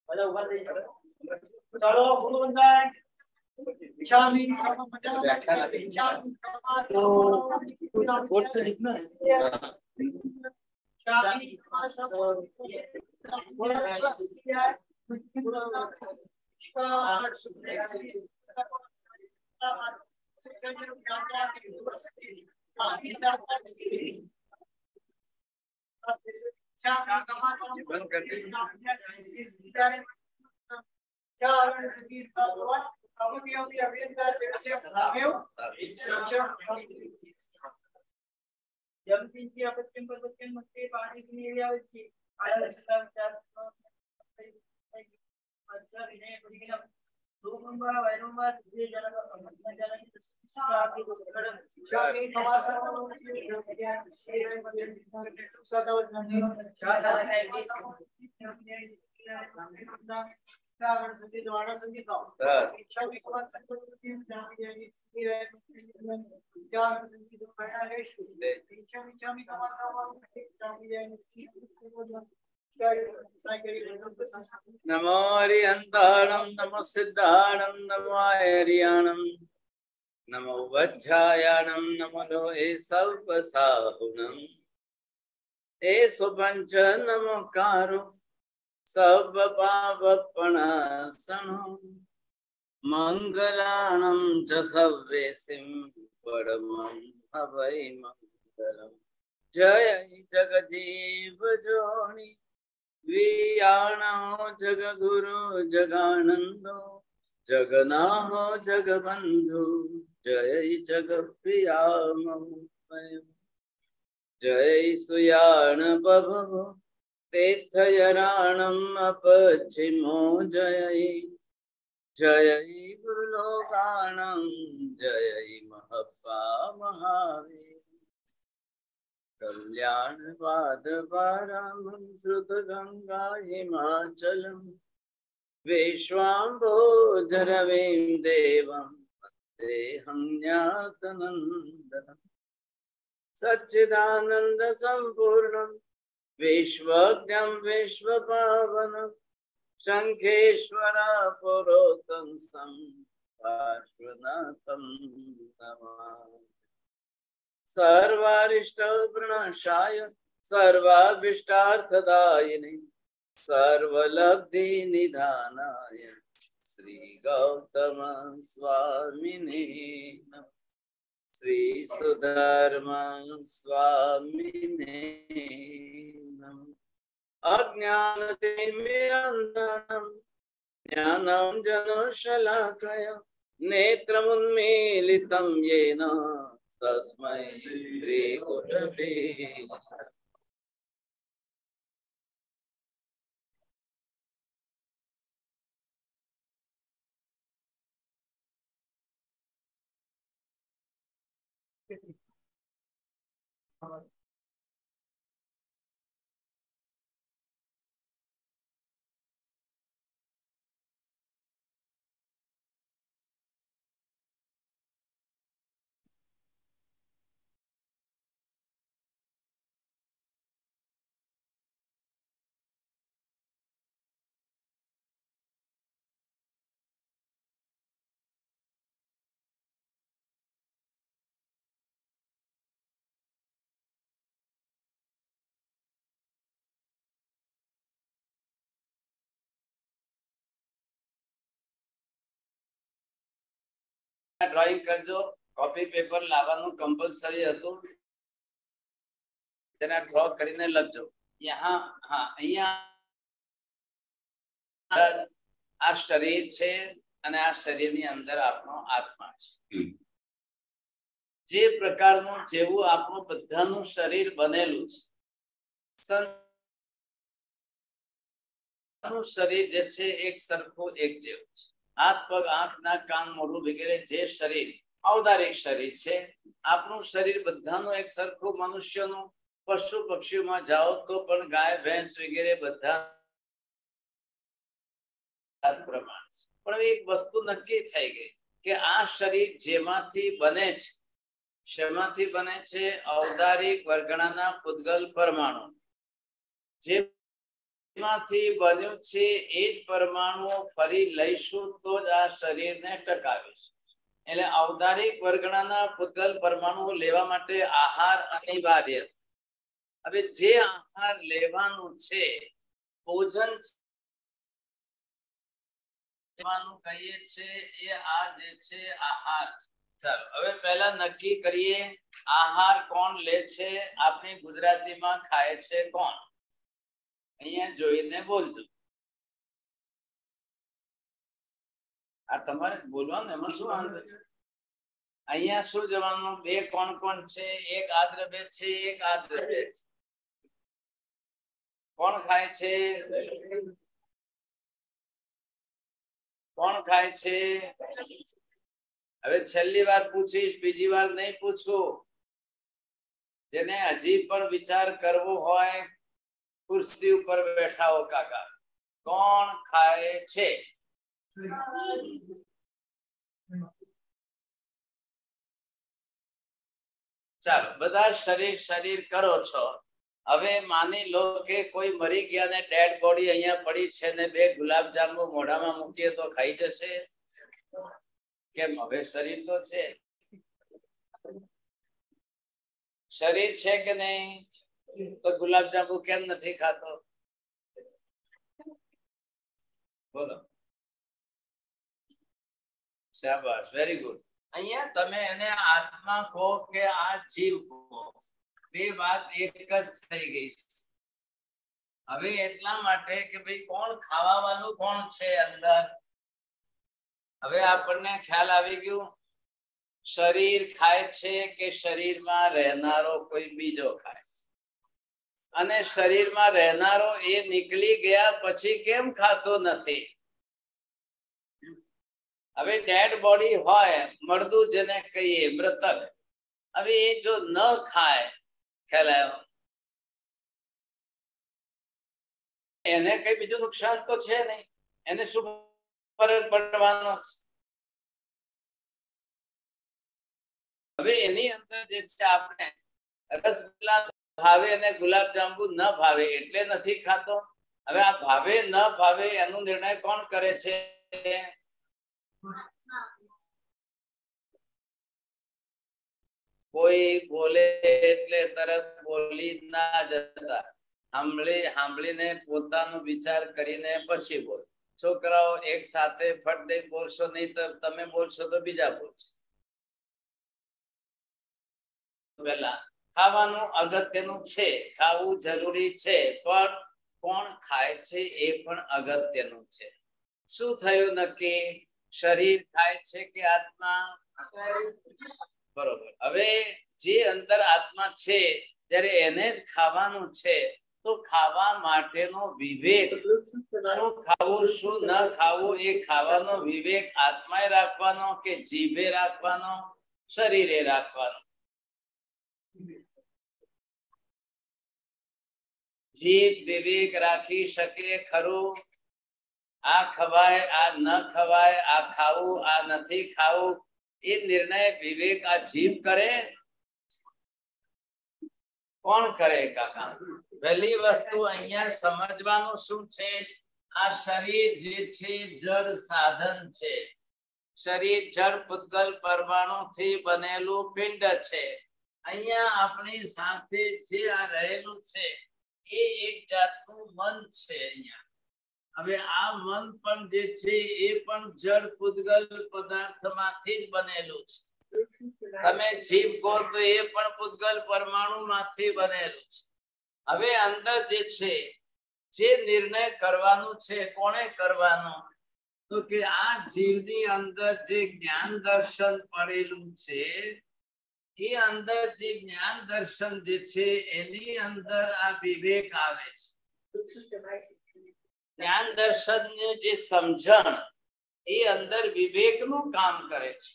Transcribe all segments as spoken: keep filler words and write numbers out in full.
चलो बोलो बंदा इशामी कर्म मजा इशामी तो बोल से लिखना है इशामी सब बोला क्या है इसका नमो हरिहंताणं नमो सिद्धाणं नमो हरियाणं नमो वज्रायाणं नमो लोहे सल्पसाहुनं ए सुपंच नमो कारो सब पापपणासनं मंगलानं च सव्येसिं परमं हवै मंगलम् जय जगजीव जोनि वियाणो जगगुरु जगानंदो जगन्नाथ जगबंधु जय जगप्रियामो जय सुयान बभो तीर्थयराणम् अपचिमो जय जय गुरुलोकानं जय महप्पा महावीर कल्याण पाद पारामं श्रुत गंगा हिमाचलम विश्वाम्भोजरविं देवं वन्देऽहं ज्ञातनन्दनं सच्चिदानंद संपूर्णं विश्वज्ञं विश्वपावनं शंखेश्वर पुरोतम सं पार्श्वनाथं नमामि सर्वारिष्टप्रणशाय सर्वाभीष्टार्थदायिने सर्वलब्धि निधानाय श्री गौतम स्वामिने नमः श्री सुधर्म स्वामिने नमः अज्ञानतिमिरन्धनं ज्ञानं जनशलाकया नेत्रमुन्मीलितं येन तस्मै श्री गुरवे ड्राइंग कर जो कॉपी पेपर लावानु कंपलसरी હતું તેના ડ્રો કરીને લખજો यहाँ हाँ અહીંયા આ શરીર છે અને આ શરીરની અંદર આપણો આત્મા છે જે પ્રકારનું જેવું આપણું બધાનું શરીર બનેલું છે સંતનું શરીર જે છે એક સરખું એક જેવું છે हाथ पग आंख नाक कान मोढું वगैरह जे शरीर औदारिक शरीर છે આપણું શરીર બધાનું એક સરખું મનુષ્યનું પશુ પક્ષીઓમાં જાઓ તો પણ ગાય ભેંસ વગેરે બધા પ્રમાણ છે પણ એક વસ્તુ નક્કી થઈ ગઈ કે આ શરીર જેમાંથી બને છે શેમાંથી બને છે औदारिक વર્ગણાના પૂતગલ પરમાણુ જે જેમાંથી બન્યું છે એ જ પરમાણુઓ ફરી લઈશું તો જ આ શરીરને ટકાવીશું. એટલે ઔદારિક વર્ગના પૂતગલ પરમાણુઓ લેવા માટે આહાર અનિવાર્ય. હવે જે આહાર લેવાનું છે ભોજન કહીએ છે એ આ જે છે આહાર. ચાલો હવે પહેલા નક્કી કરીએ આહાર કોણ લે છે. આપણી ગુજરાતીમાં ખાય છે કોણ? અહીંયા જોઈને બોલજો. આ તમારે બોલવાનું, એમાં શું વાંધો છે? અહીંયા શું જવાનું? બે કોણ કોણ છે? એક આ દ્રવ્ય છે, એક આ દ્રવ્ય છે. કોણ ખાય છે? કોણ ખાય છે? હવે છેલ્લી વાર પૂછીશ, બીજી વાર નહીં પૂછું. જેને હજી પણ વિચાર કરવો હોય ખુરશી ઉપર બેઠા હો કાકા, કોણ ખાય છે? ચાલો બધા શરીર શરીર કરો છો. હવે માની લો કે કોઈ મરી ગયા ને ડેડ બોડી અહીંયા પડી છે ને બે ગુલાબજાંબુ મોઢામાં મૂકીએ તો ખાઈ જશે? કેમ? હવે શરીર તો છે. શરીર છે કે નહીં? તો ગુલાબજાંબુ કેમ નથી ખાતો? બોલો. શાબાશ, વેરી ગુડ. અહીંયા તમે એને આત્મા કહો કે આ જીવ કહો, બે વાત એક જ થઈ ગઈ. હવે એટલા માટે કે ભાઈ કોણ ખાવા વાળું કોણ છે અંદર? હવે આપણને ખ્યાલ આવી ગયું. શરીર ખાય છે કે શરીરમાં રહેનારો કોઈ બીજો ખાય છે? અને શરીરમાં રહેનારો એ નીકળી ગયા પછી કેમ ખાતો નથી? હવે ડેડ બોડી હોય, મરદું જેને કહીએ, મૃતક, હવે એ જો ન ખાય, ખ્યાલ આવ્યો, એને કઈ બીજું નુકસાન તો છે નહીં. એને શું ફરક પડવાનો છે? હવે એની અંદર જે છે આપણે રસગુલ્લા ભાવે અને ગુલાબજાંબુ ન ભાવે એટલે નથી ખાતો. હવે આ ભાવે ન ભાવે એનો નિર્ણય કોણ કરે છે? કોઈ બોલે એટલે તરત બોલી ના જતા, સાંભળી સાંભળીને પોતાનો વિચાર કરીને પછી બોલ. છોકરાઓ એક સાથે ફટ દઈ બોલશો નહીં તો તમે બોલશો તો બીજા બોલશે. પેલા ખાવાનું અગત્યનું છે, ખાવું જરૂરી છે, પણ કોણ ખાય છે એ પણ અગત્યનું છે. શું થયું નક્કી? શરીર ખાય છે કે આત્મા? બરોબર. હવે જે અંદર આત્મા છે જ્યારે એને જ ખાવાનું છે તો ખાવા માટેનો વિવેક, શું ખાવું શું ન ખાવું, એ ખાવાનો વિવેક આત્માએ રાખવાનો કે જીભે રાખવાનો, શરીરે રાખવાનો? જીભ વિવેક રાખી શકે ખરું? આ ખવાય, આ ન ખવાય, આ ખાવું, આ નથી ખાવું, એ નિર્ણય વિવેક આ જીભ કરે? કોણ કરે કાકા? પહેલી વસ્તુ અહીંયા સમજવાનું શું છે? આ શરીર જે છે જળ સાધન છે. શરીર જળ પૂતગલ પરમાણુ થી બનેલું પિંડ છે. અહીંયા આપણી સાથે જે આ રહેલું છે એ એક જાતનું મન છે અહીંયા. હવે આ મન પણ જે છે એ પણ જળ પૂતગલ પદાર્થમાંથી જ બનેલું છે. તમે જીભ કહો તો એ પણ પૂતગલ પરમાણુ માંથી બનેલું છે. હવે અંદર જે છે જે નિર્ણય કરવાનું છે કોણે કરવાનો? તો કે આ જીવની અંદર જે જ્ઞાન દર્શન પડેલું છે એ અંદર જે જ્ઞાન દર્શન જે છે એની અંદર આ વિવેક આવે છે. જ્ઞાન દર્શન ની જે સમજણ એ અંદર વિવેક નું કામ કરે છે.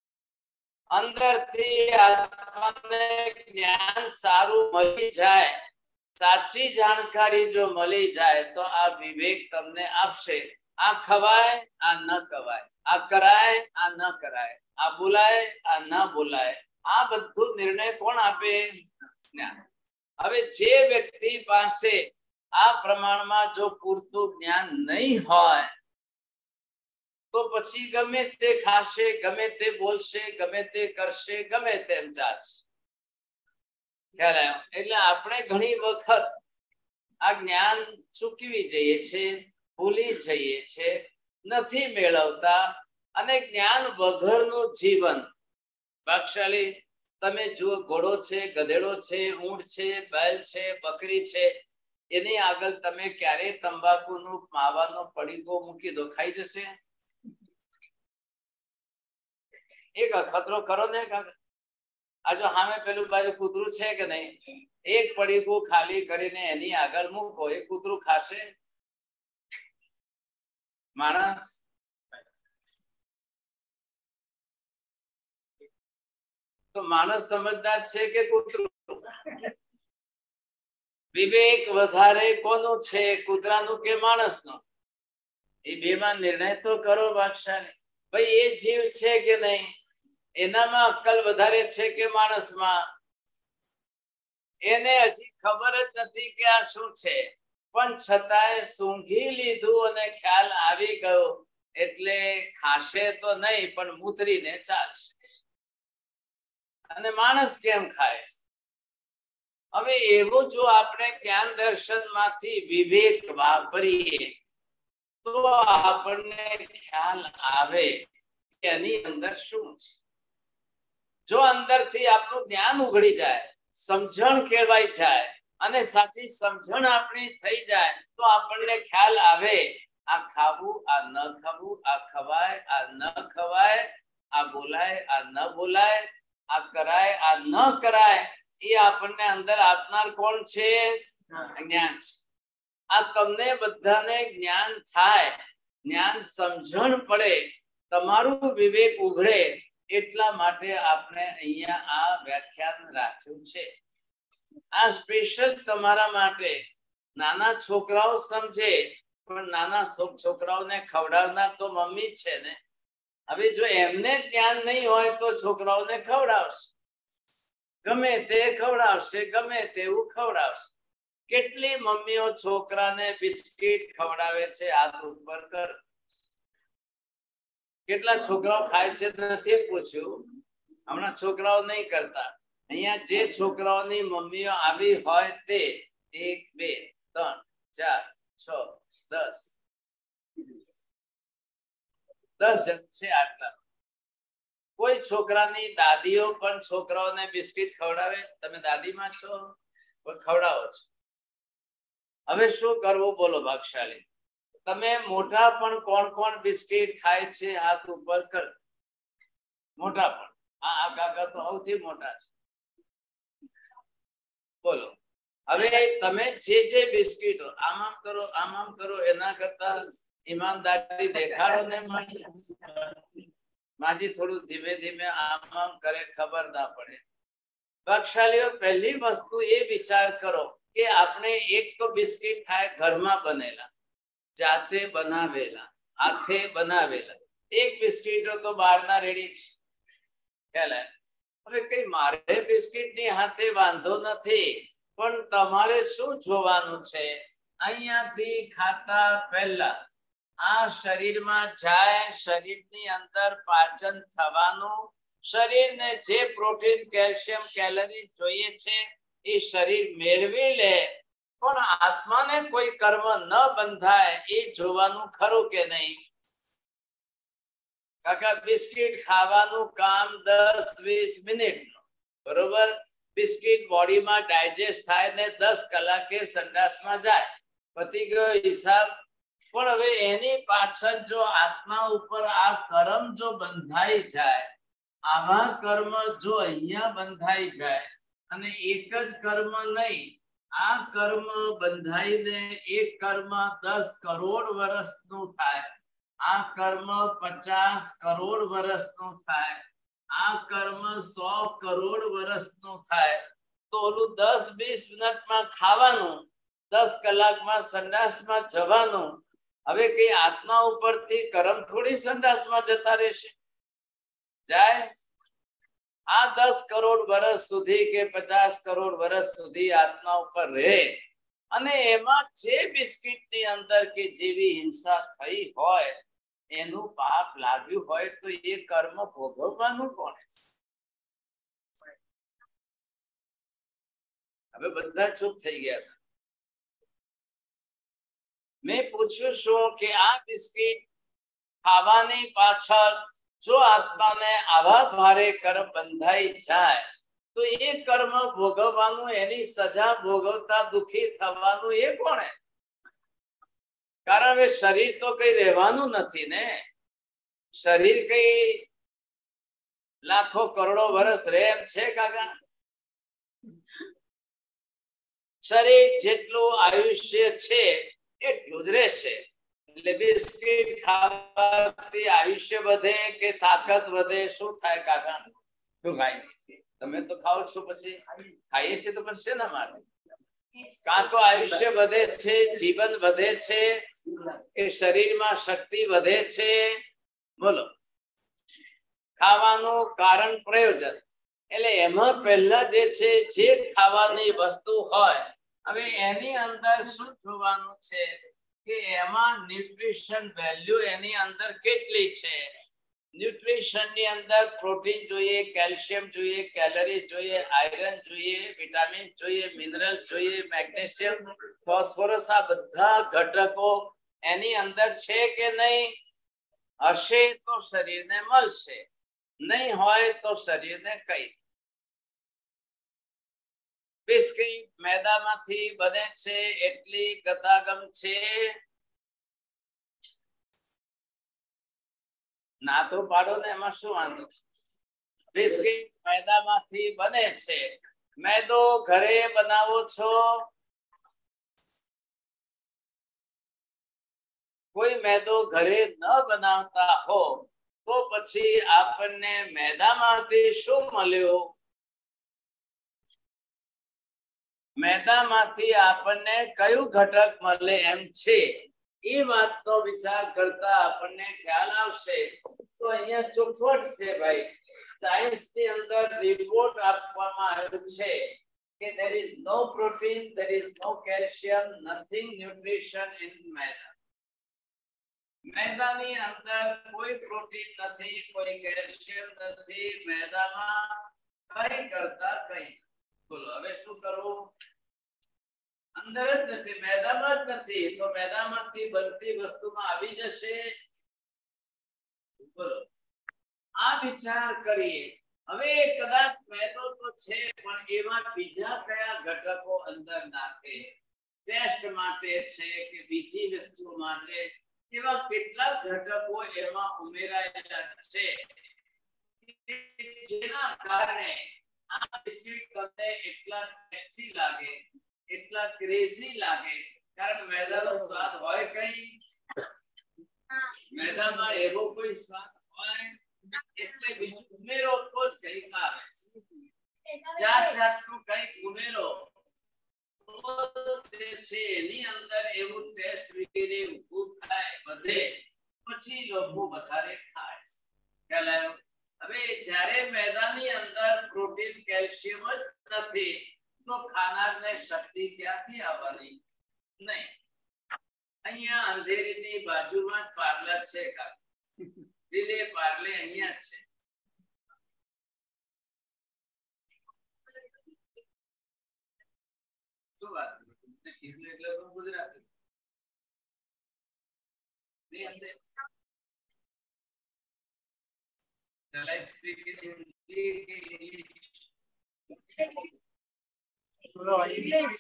અંદરથી આત્માને જ્ઞાન સારું મળી જાય, સાચી જાણકારી જો મળી જાય તો આ વિવેક તમને આપશે. આ ખવાય, આ ન ખવાય, આ કરાય, આ ન કરાય, આ બોલાય, આ ન બોલાય, આ બધું નિર્ણય કોણ આપે? જ્ઞાન. હવે જે વ્યક્તિ પાસે આ પ્રમાણમાં જો પૂરતું જ્ઞાન નહીં હોય તો પછી ગમે તે ખાશે, ગમે તે બોલશે, ગમે તે કરશે, ગમે તેમ ચાલશે. ખ્યાલ આવ્યો? એટલે આપણે ઘણી વખત આ જ્ઞાન ચૂકવી જઈએ છીએ, ભૂલી જઈએ છીએ, નથી મેળવતા અને જ્ઞાન વગરનું જીવન. ભાગશાળી તમે જુઓ, ઘોડો છે, ગધેડો છે, ઊંટ છે, બેલ છે, બકરી છે, એની આગળ તમે ક્યારેય તંબાકુનું માવાનો પડીકો મૂકી દો, ખાઈ જશે? એક અખતરો કરો ને. આ જો સામે પેલું બાજુ કૂતરું છે કે નહીં, એક પડીકું ખાલી કરીને એની આગળ મૂકો, એ કૂતરું ખાશે? માણસ તો માણસ સમજદાર છે કે કૂતરું? વિવેક વધારે કોનું છે, કૂતરાનું કે માણસનું? એ બેમાં નિર્ણય તો કરો ભાગશાળી. ભાઈ એ જીવ છે કે નહીં, એનામાં અક્કલ વધારે છે કે માણસમાં? એને હજી ખબર જ નથી કે આ શું છે, પણ છતાંય સૂંઘી લીધું અને ખ્યાલ આવી ગયો એટલે ખાશે તો નહીં પણ મૂતરીને ચાલશે. અને માણસ કેમ ખાય? હવે એવું જો આપણે જ્ઞાન દર્શન માંથી વિવેક વાપરીએ તો આપણને ખ્યાલ આવે કે એની અંદર શું છે. જો અંદરથી આપણું જ્ઞાન ઉઘડી જાય, સમજણ કેળવાઈ જાય અને સાચી સમજણ આપણી થઈ જાય તો આપણને ખ્યાલ આવે આ ખાવું, આ ન ખાવું, આ ખવાય, આ ન ખવાય, આ બોલાય, આ ન બોલાય, આ કરાય, આ ન કરાય. એ આપણને અંદર આપનાર કોણ છે? જ્ઞાન છે. આ તમને બધાને જ્ઞાન થાય, જ્ઞાન સમજણ પડે, તમારું વિવેક ઉઘડે, એટલા માટે આપણે અહીંયા આ વ્યાખ્યાન રાખ્યું છે. આ સ્પેશિયલ તમારા માટે. નાના છોકરાઓ સમજે, પણ નાના છોકરાઓને ખવડાવનાર તો મમ્મી છે ને. હવે જો એમને જ્ઞાન નહીં હોય તો છોકરાઓને ખવડાવશે, ગમે તે ખવડાવશે, ગમે તેવું ખવડાવશે. કેટલી મમ્મીઓ છોકરાને બિસ્કિટ ખવડાવે છે? હાથ ઉપર કર. કેટલા છોકરાઓ ખાય છે? નથી પૂછ્યું. હમણાં છોકરાઓ નહીં કરતા. અહીંયા જે છોકરાઓની મમ્મીઓ આવી હોય તે એક, બે, ત્રણ, ચાર, છ, દસ દસ જણ છે. આટલા. કોઈ છોકરાની દાદીઓ પણ છોકરાઓને બિસ્કિટ ખવડાવે? તમે દાદીમાં છો, ખવડાવો છો. હવે શું કરવું બોલો ભાગશાળી? તમે મોટા પણ કોણ કોણ બિસ્કિટ ખાય છે? હાથ ઉપર કર. મોટા પણ. આ કાકા તો સૌથી મોટા છે. બોલો. હવે તમે જે જે બિસ્કિટો આમ આમ કરો, આમ આમ કરો, એના કરતા ઈમાનદારી દેખાડો ને. માજી થોડું ધીમે ધીમે આમ આમ કરે, ખબર ના પડે. ભાગશાળીઓ પહેલી વસ્તુ એ વિચાર કરો કે આપણે એક તો બિસ્કિટ થાય ઘરમાં બનેલા, જાતે બનાવેલા, હાથે બનાવેલા. એક બિસ્કિટો તો બહારના રેડી છે. ખ્યાલ? હવે કઈ મારે બિસ્કિટ ની હાથે વાંધો નથી, પણ તમારે શું જોવાનું છે? અહીંયાથી ખાતા પહેલા આ શરીરમાં જાય, શરીરની અંદર પાચન થવાનું, શરીરને જે પ્રોટીન, કેલ્શિયમ, કેલરી જોઈએ છે એ શરીર મેળવી લે, પણ આત્માને કોઈ કર્મ ન બંધાય એ જોવાનું ખરું કે નહીં? કાકા બિસ્કિટ ખાવાનું કામ દસ વીસ મિનિટ, બરોબર? બિસ્કિટ બોડીમાં ડાયજેસ્ટ થાય ને દસ કલાકે સંડાસમાં જાય, પતી ગયો હિસાબ. પણ હવે એની પાછળ જો આત્મા ઉપર આ કર્મ જો બંધાઈ જાય, આવા કર્મ જો અહીંયા બંધાઈ જાય, અને એક જ કર્મ નહીં, આ કર્મ બંધાઈને એક કર્મ દસ કરોડ વર્ષનું થાય, આ કર્મ પચાસ કરોડ વર્ષનું થાય, આ કર્મ સો કરોડ વર્ષનું થાય, તો ઓલું દસ વીસ મિનિટમાં ખાવાનું, દસ કલાકમાં સંડાસમાં જવાનું. હવે કઈ આત્મા ઉપરથી કર્મ થોડી સંડાસમાં જતા રહેશે? જાય? આ દસ કરોડ વર્ષ સુધી કે પચાસ કરોડ વર્ષ સુધી આત્મા ઉપર રહે અને એમાં જે બિસ્કિટની અંદર કે જેવી હિંસા થઈ હોય એનું પાપ લાગ્યું હોય તો એ કર્મ ભોગવવાનું કોણે છે? હવે બધા ચૂપ થઈ ગયા. મેં પૂછ્યું શું કે આ બિસ્કિટ ખાવાની પાછળ જો આત્માને આવા ભારે કર્મ બંધાઈ જાય તો એ કર્મ ભોગવવાનું, એની સજા ભોગવતા દુખી થવાનું એ કોણે? કારણ કે શરીર તો કઈ રહેવાનું નથી ને. શરીર કઈ લાખો કરોડો વર્ષ રહે એમ છે કાકા? શરીર જેટલું આયુષ્ય છે એટલું જ રહેશે. એટલે બિસ્કિટ ખાવાથી આયુષ્ય વધે કે તાકાત વધે? શું થાય કાકા? શું ખાય નહીં? તમે તો ખાઓ છો, પછી ખાઈએ છીએ તો પણ શેના માટે? કાં તો આયુષ્ય વધે છે, જીવન વધે છે, એ શરીરમાં શક્તિ વધે છે. બોલો, ખાવાનું કારણ પ્રયોજન. એટલે એમાં પહેલા જે છે જે ખાવાની વસ્તુ હોય, હવે એની અંદર શું જોવાનું છે કે એમાં ન્યુટ્રિશન વેલ્યુ એની અંદર કેટલી છે. ન્યુટ્રિશન ની અંદર પ્રોટીન જોઈએ, કેલ્શિયમ જોઈએ, કેલરી જોઈએ, આયરન જોઈએ, વિટામિન જોઈએ, મિનરલ્સ જોઈએ, મેગ્નેશિયમ, ફોસ્ફરસ, આ બધા ઘટકો એની અંદર છે કે નહીં? હશે તો શરીરને મળશે, નહીં હોય તો શરીરને કઈ. બિસ્કિટ મેદામાંથી બને છે એટલી ગતાગમ છે. ના તો પાડો ને, એમાં શું વાંધો છે? બિસ્કિટ મેદામાંથી બને છે. મેદો ઘરે બનાવો છો? કોઈ મેદો ઘરે ન બનાવતા હો તો પછી આપણને મેદામાંથી શું મળ્યું? મેદામાંથી આપણને કયું ઘટક મળે એમ છે એ વાતનો વિચાર કરતા આપણને ખ્યાલ આવશે. તો અહીંયા ચોખવટ છે ભાઈ. સાયન્સ ની અંદર રિપોર્ટ આપવામાં આવ્યો છે કે there is no protein, there is no calcium, nothing nutrition in maida. મેદાની અંદર કોઈ પ્રોટીન નથી, કોઈ કેલ્શિયમ નથી, મેદામાં કઈ કરતા કઈ. બોલો હવે શું કરવું? અંદર જ નથી, મેદામાં જ નથી, તો મેદામાંથી બનતી વસ્તુમાં આવી જશે. બોલો, આ વિચાર કરીએ. હવે કદાચ મેદો તો છે પણ એમાં બીજા કયા ઘટકો અંદર નાખે, ટેસ્ટ માટે છે કે બીજી વસ્તુ માટે, એવા કેટલાક ઘટકો એમાં ઉમેરાયેલા છે જેના કારણે આ બિસ્કિટ તમને એટલા ટેસ્ટી લાગે, એટલા ક્રેઝી લાગે. કારણ મેદાનો સ્વાદ હોય કઈ? મેદામાં એવો કોઈ સ્વાદ હોય એટલે બીજું ઉમેરો તો જ કઈક આવે. જાત જાતનું કઈક ઉમેરો એની અંદર એવું ટેસ્ટ વગેરે ઊભું થાય, વધે, પછી લોકો વધારે ખાય. ખ્યાલ આવ્યો? હવે જ્યારે મેદાની અંદર પ્રોટીન, કેલ્શિયમ જ નથી તો ખાનારને શક્તિ ક્યાંથી આવવાની? નહીં. અહીંયા અંધેરીની બાજુમાં જ પાર્લર છે કા દિલે પાર્લે અહીંયા જ છે. શું વાત એટલે એટલે Gujarati Shall I speak in English? No, English.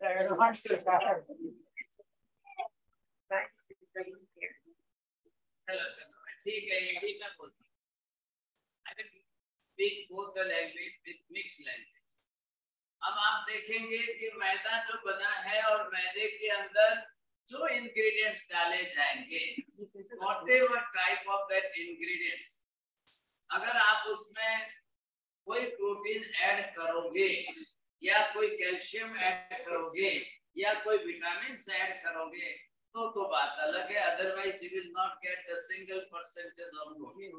Hello, sir. ठीक है, हिंदी में बोलते हैं. I will speak both the language with mixed language. अब आप देखेंगे कि मैदा जो बना है और मैदे के अंदर जो इंग्रेडिएंट्स डाले जाएंगे, whatever type of that ingredients, अगर आप उसमें कोई प्रोटीन ऐड करोगे या कोई कैल्शियम ऐड करोगे या कोई विटामिन ऐड करोगे तो तो बात अलग है. Otherwise you will not get the single percentage of protein.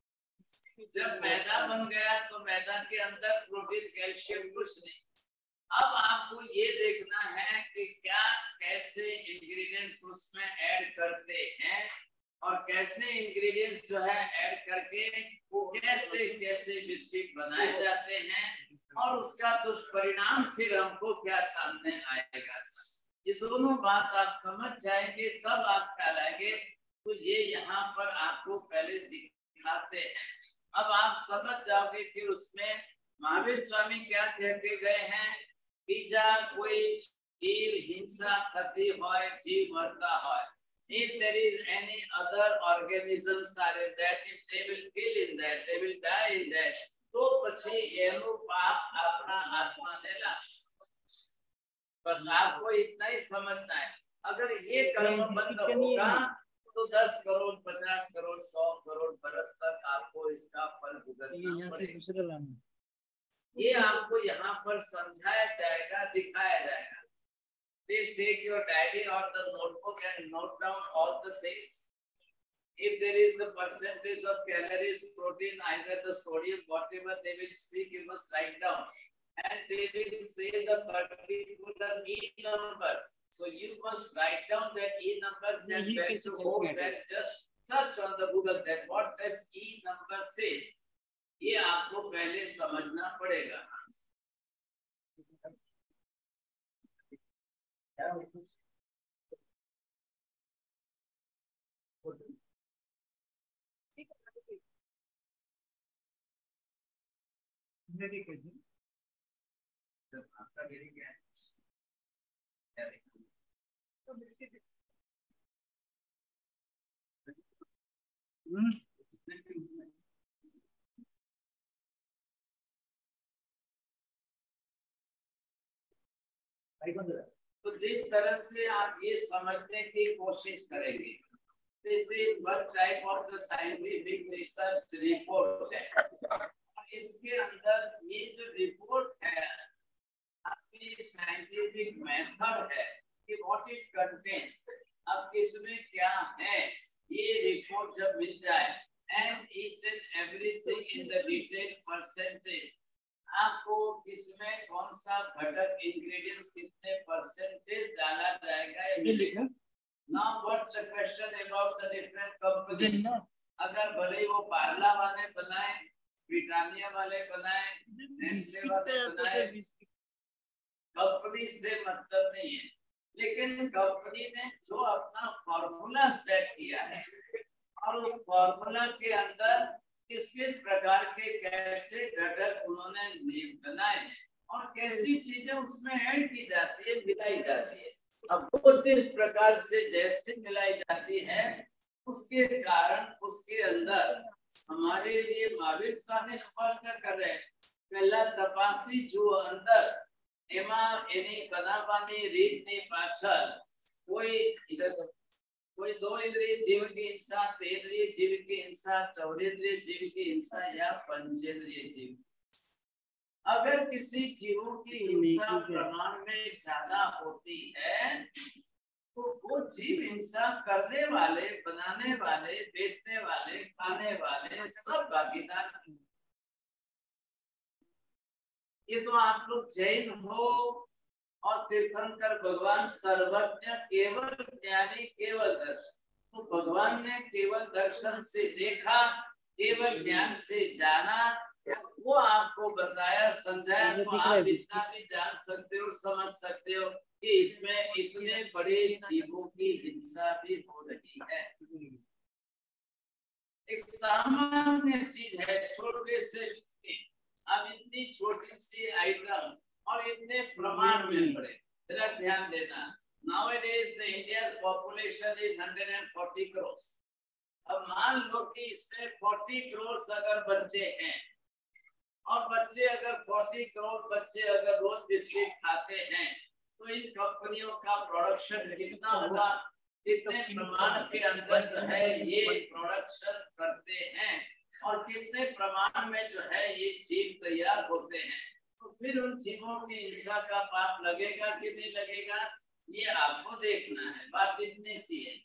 जब मैदा बन गया तो मैदा के अंदर प्रोटीन, कैल्शियम कुछ नहीं. अब आपको ये देखना है कि क्या कैसे इंग्रेडिएंट्स उसमें ऐड करते हैं और कैसे इंग्रेडिएंट जो है ऐड करके वो कैसे कैसे बिस्किट बनाए जाते हैं और उसका दुष्परिणाम फिर हमको क्या सामने आएगा। ये दोनों बात आप समझ जाएंगे तब आप ख्याल आएंगे। तो ये यहाँ पर आपको पहले दिखाते हैं। अब आप समझ जाओगे कि उसमें महावीर स्वामी क्या कह के गए हैं। बीजा कोई जीव हिंसा थती होय जीव मरता होय, if there is any other organisms are in that, if they will kill in that, they will die in that, तो પછી એનું પાપ આપણા આત્મા ને લાગશે। बस आपको इतना ही समझना है। अगर ये कर्म बंद होगा तो दस करोड़ पचास करोड़ सौ करोड़ बरस तक आपको इसका फल भुगतना पड़ेगा। ये आपको यहाँ पर समझाया जाएगा, दिखाया जाएगा। Please take your diary or the notebook and note down all the things. If there is the percentage of calories, protein, either the sodium, whatever they will speak, you must write down. And they will say the particular E numbers. So you must write down that E numbers and when to hope that just search on the Google that what does E number says. ये आपको पहले समझना पड़ेगा। आपका dairy क्या है? तो biscuit तो जिस तरह से आप ये समझने की कोशिश करेंगे, this is one type of the scientific research report है। इसके अंदर ये जो रिपोर्ट है, आपकी साइंटिफिक मेथड है कि what it contains, अब इसमें क्या है, ये रिपोर्ट जब मिल जाए and each and everything in the detailed percentage, आपको किसमें कौन सा घटक इंग्रेडिएंट्स कितने परसेंटेज डाला जाएगा ये लिखा। Now what's the question about the different companies? अगर भले वो पार्ला वाले बनाए, ब्रिटानिया वाले बनाए, नेस्ले वाले बनाए, कंपनी से मतलब नहीं है, लेकिन कंपनी ने जो अपना फॉर्मूला सेट किया है और उस फॉर्मूला के अंदर किस किस प्रकार के कैसे घटक उन्होंने बनाए हैं और कैसी चीजें उसमें ऐड की जाती है, मिलाई जाती है। अब वो जिस प्रकार से जैसे मिलाई जाती है उसके कारण उसके अंदर हमारे लिए महावीर स्वामी स्पष्ट कर रहे हैं। पहला तपासी जो अंदर एमा एनी बनावानी रीत ने पाछल कोई इधर कोई दो इंद्रिय जीव की हिंसा, तेंद्रिय जीव की हिंसा, चौरेंद्रिय जीव की हिंसा या पंचेंद्रिय जीव, अगर किसी जीवों की हिंसा प्रमाण में ज्यादा होती है तो वो जीव हिंसा करने वाले, बनाने वाले, बेचने वाले, खाने वाले सब भागीदार। ये तो आप लोग जैन हो और तीर्थंकर भगवान सर्वज्ञ केवल ज्ञानी केवल दर्शन, तो भगवान ने केवल दर्शन से देखा, केवल ज्ञान से जाना, वो आपको बताया समझाया, तो आप इतना भी जान सकते हो, समझ सकते हो कि इसमें इतने बड़े जीवों की हिंसा भी हो रही है। एक सामान्य चीज है, छोटे से अब इतनी छोटी सी आइटम और इतने प्रमाण में पड़े, जरा ध्यान देना। Nowadays the India's population is one hundred forty crores। अब मान लो कि इसमें चालीस करोड़ अगर बच्चे हैं और बच्चे अगर चालीस करोड़ बच्चे अगर रोज बिस्किट खाते हैं तो इन कंपनियों का प्रोडक्शन कितना होगा, कितने प्रमाण के अंदर जो है ये प्रोडक्शन करते हैं और कितने प्रमाण में जो है ये जीव तैयार होते हैं, तो फिर उन जीवों की हिंसा का पाप लगेगा कि नहीं लगेगा, ये आपको देखना है। बात इतनी सी है।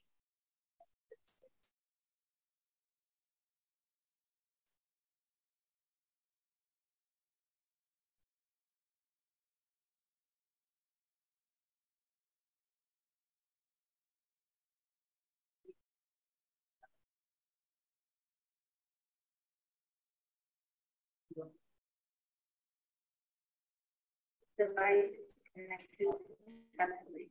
device is connected successfully.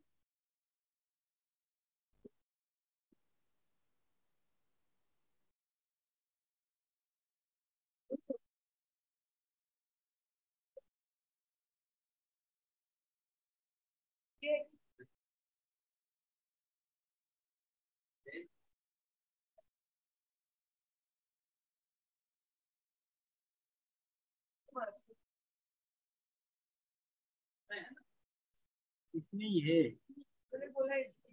इसमें ही है। मैंने बोला इसमें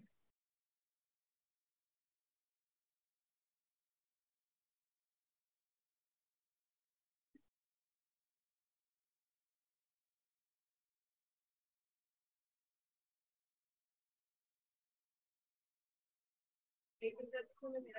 एक मिनट को मेरा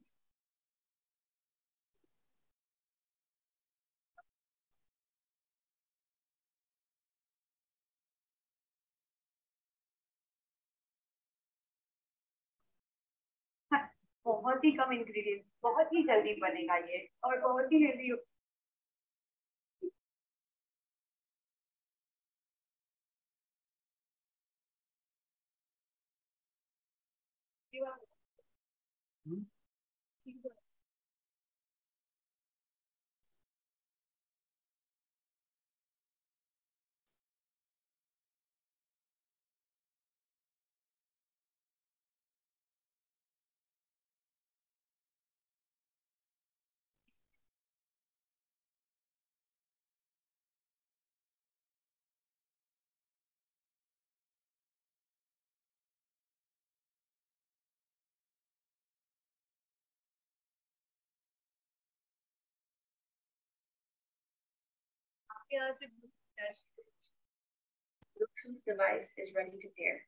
बहुत ही कम इंग्रेडिएंट्स, बहुत ही जल्दी बनेगा ये और बहुत ही हेल्दी। आपके यहाँ से Bluetooth device is ready to pair.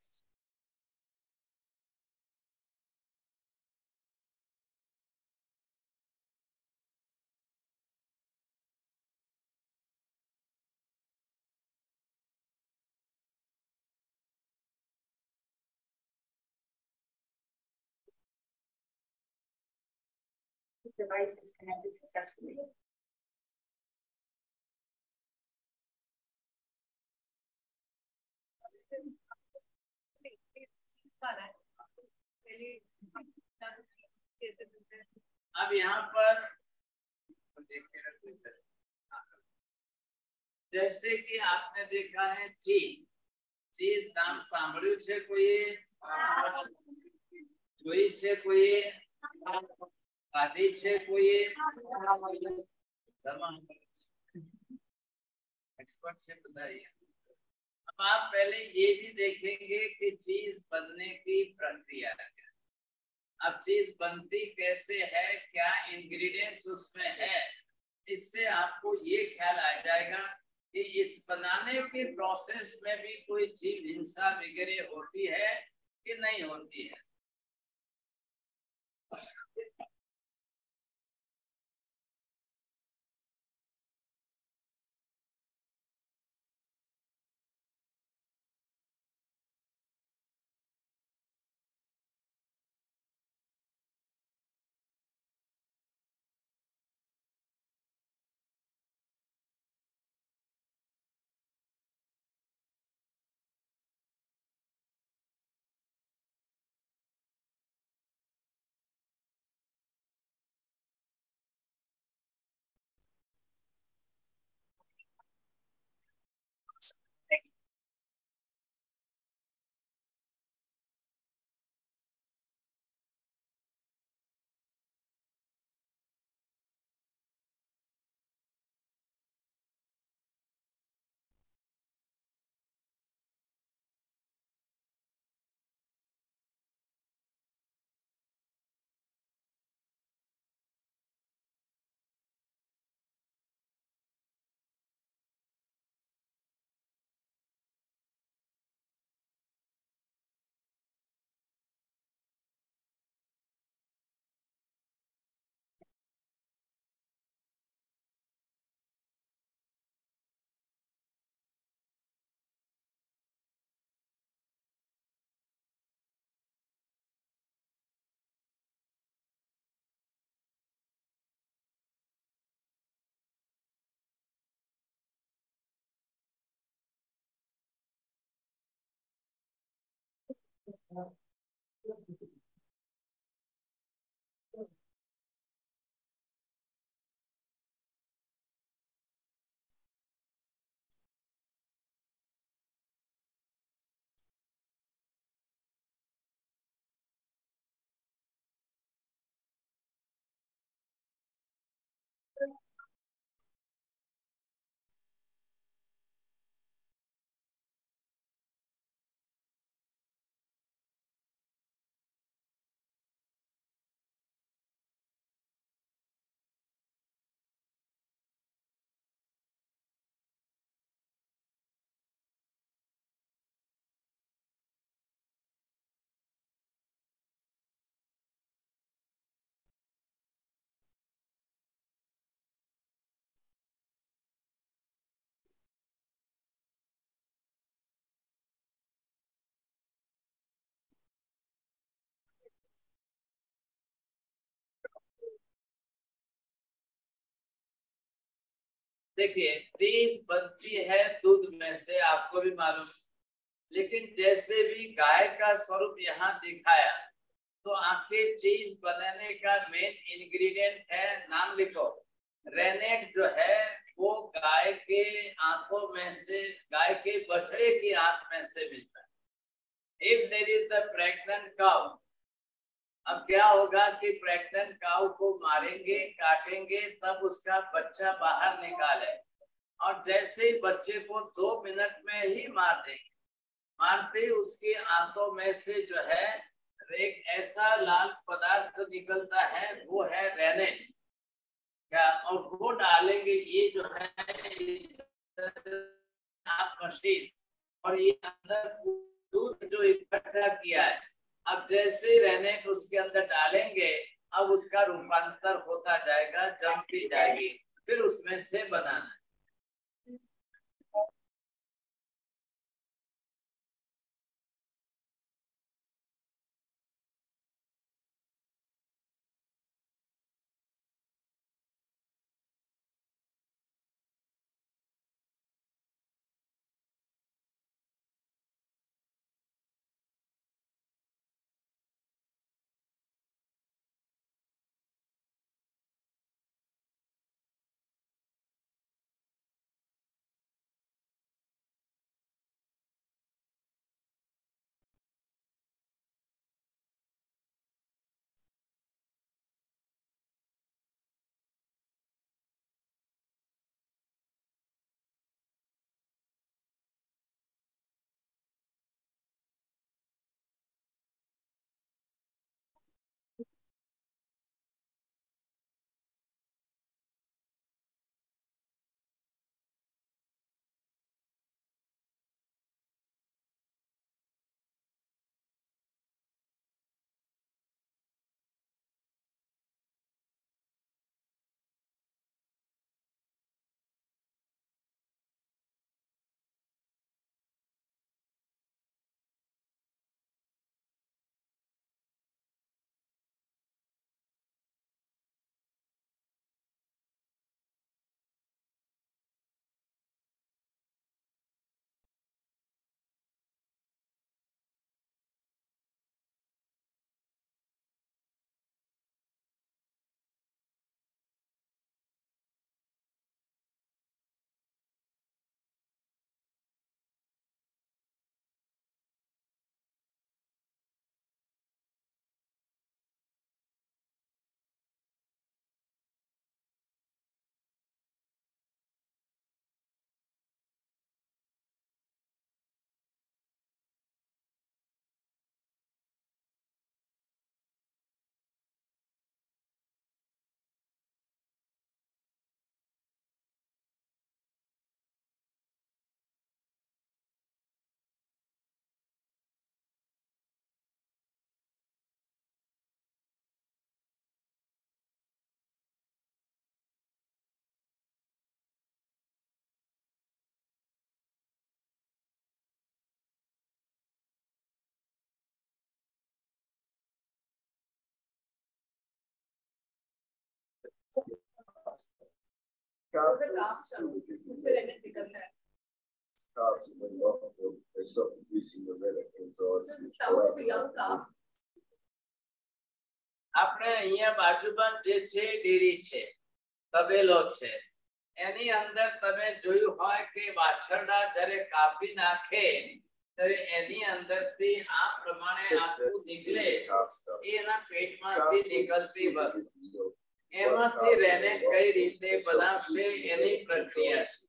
The device is connected successfully. अब यहाँ पर जैसे कि आपने देखा है चीज चीज नाम सांभळ्યું છે કોઈએ જોઈ છે કોઈએ ખાધી છે કોઈએ एक्सपर्ट से बताइए। अब आप पहले ये भी देखेंगे कि चीज बनने की प्रक्रिया है। अब चीज बनती कैसे है, क्या इंग्रेडिएंट्स उसमें है, इससे आपको ये ख्याल आ जाएगा कि इस बनाने के प्रोसेस में भी कोई जीव हिंसा वगैरह होती है कि नहीं होती है। देखिए, चीज बनती है दूध में से, आपको भी मालूम, लेकिन जैसे भी गाय का स्वरूप यहाँ दिखाया, तो आखिर चीज बनाने का मेन इंग्रेडिएंट है, नाम लिखो, रेनेट जो है वो गाय के आंखों में से, गाय के बछड़े की आंख में से मिलता है। If there is the pregnant cow, अब क्या होगा कि प्रेग्नेंट काउ को मारेंगे, काटेंगे, तब उसका बच्चा बाहर निकाले, और जैसे ही बच्चे को दो मिनट में ही मार देंगे, मारते ही उसकी आंतों में से जो है एक ऐसा लाल पदार्थ निकलता है, वो है रेनेट क्या, और वो डालेंगे, ये जो है आप मशीन, और ये अंदर दूध जो इकट्ठा किया है, अब जैसे रेनेट उसके अंदर डालेंगे, अब उसका रूपांतर होता जाएगा, जमती जाएगी, फिर उसमें से बनाना। क्या calves that went off, they stopped producing the rennet enzymes. So the stomach of a young calf. આપણે અહીંયા બાજુમાં જે છે ડેરી છે, તબેલો છે, એની અંદર તમે જોયું હોય કે વાછરડા જ્યારે કાપી નાખે ત્યારે એની અંદરથી આ પ્રમાણે આખું નીકળે, એ એના પેટમાંથી નીકળતી વસ્તુ, એમાંથી રેનેટ કઈ રીતે બનાવશે એની પ્રક્રિયા છે.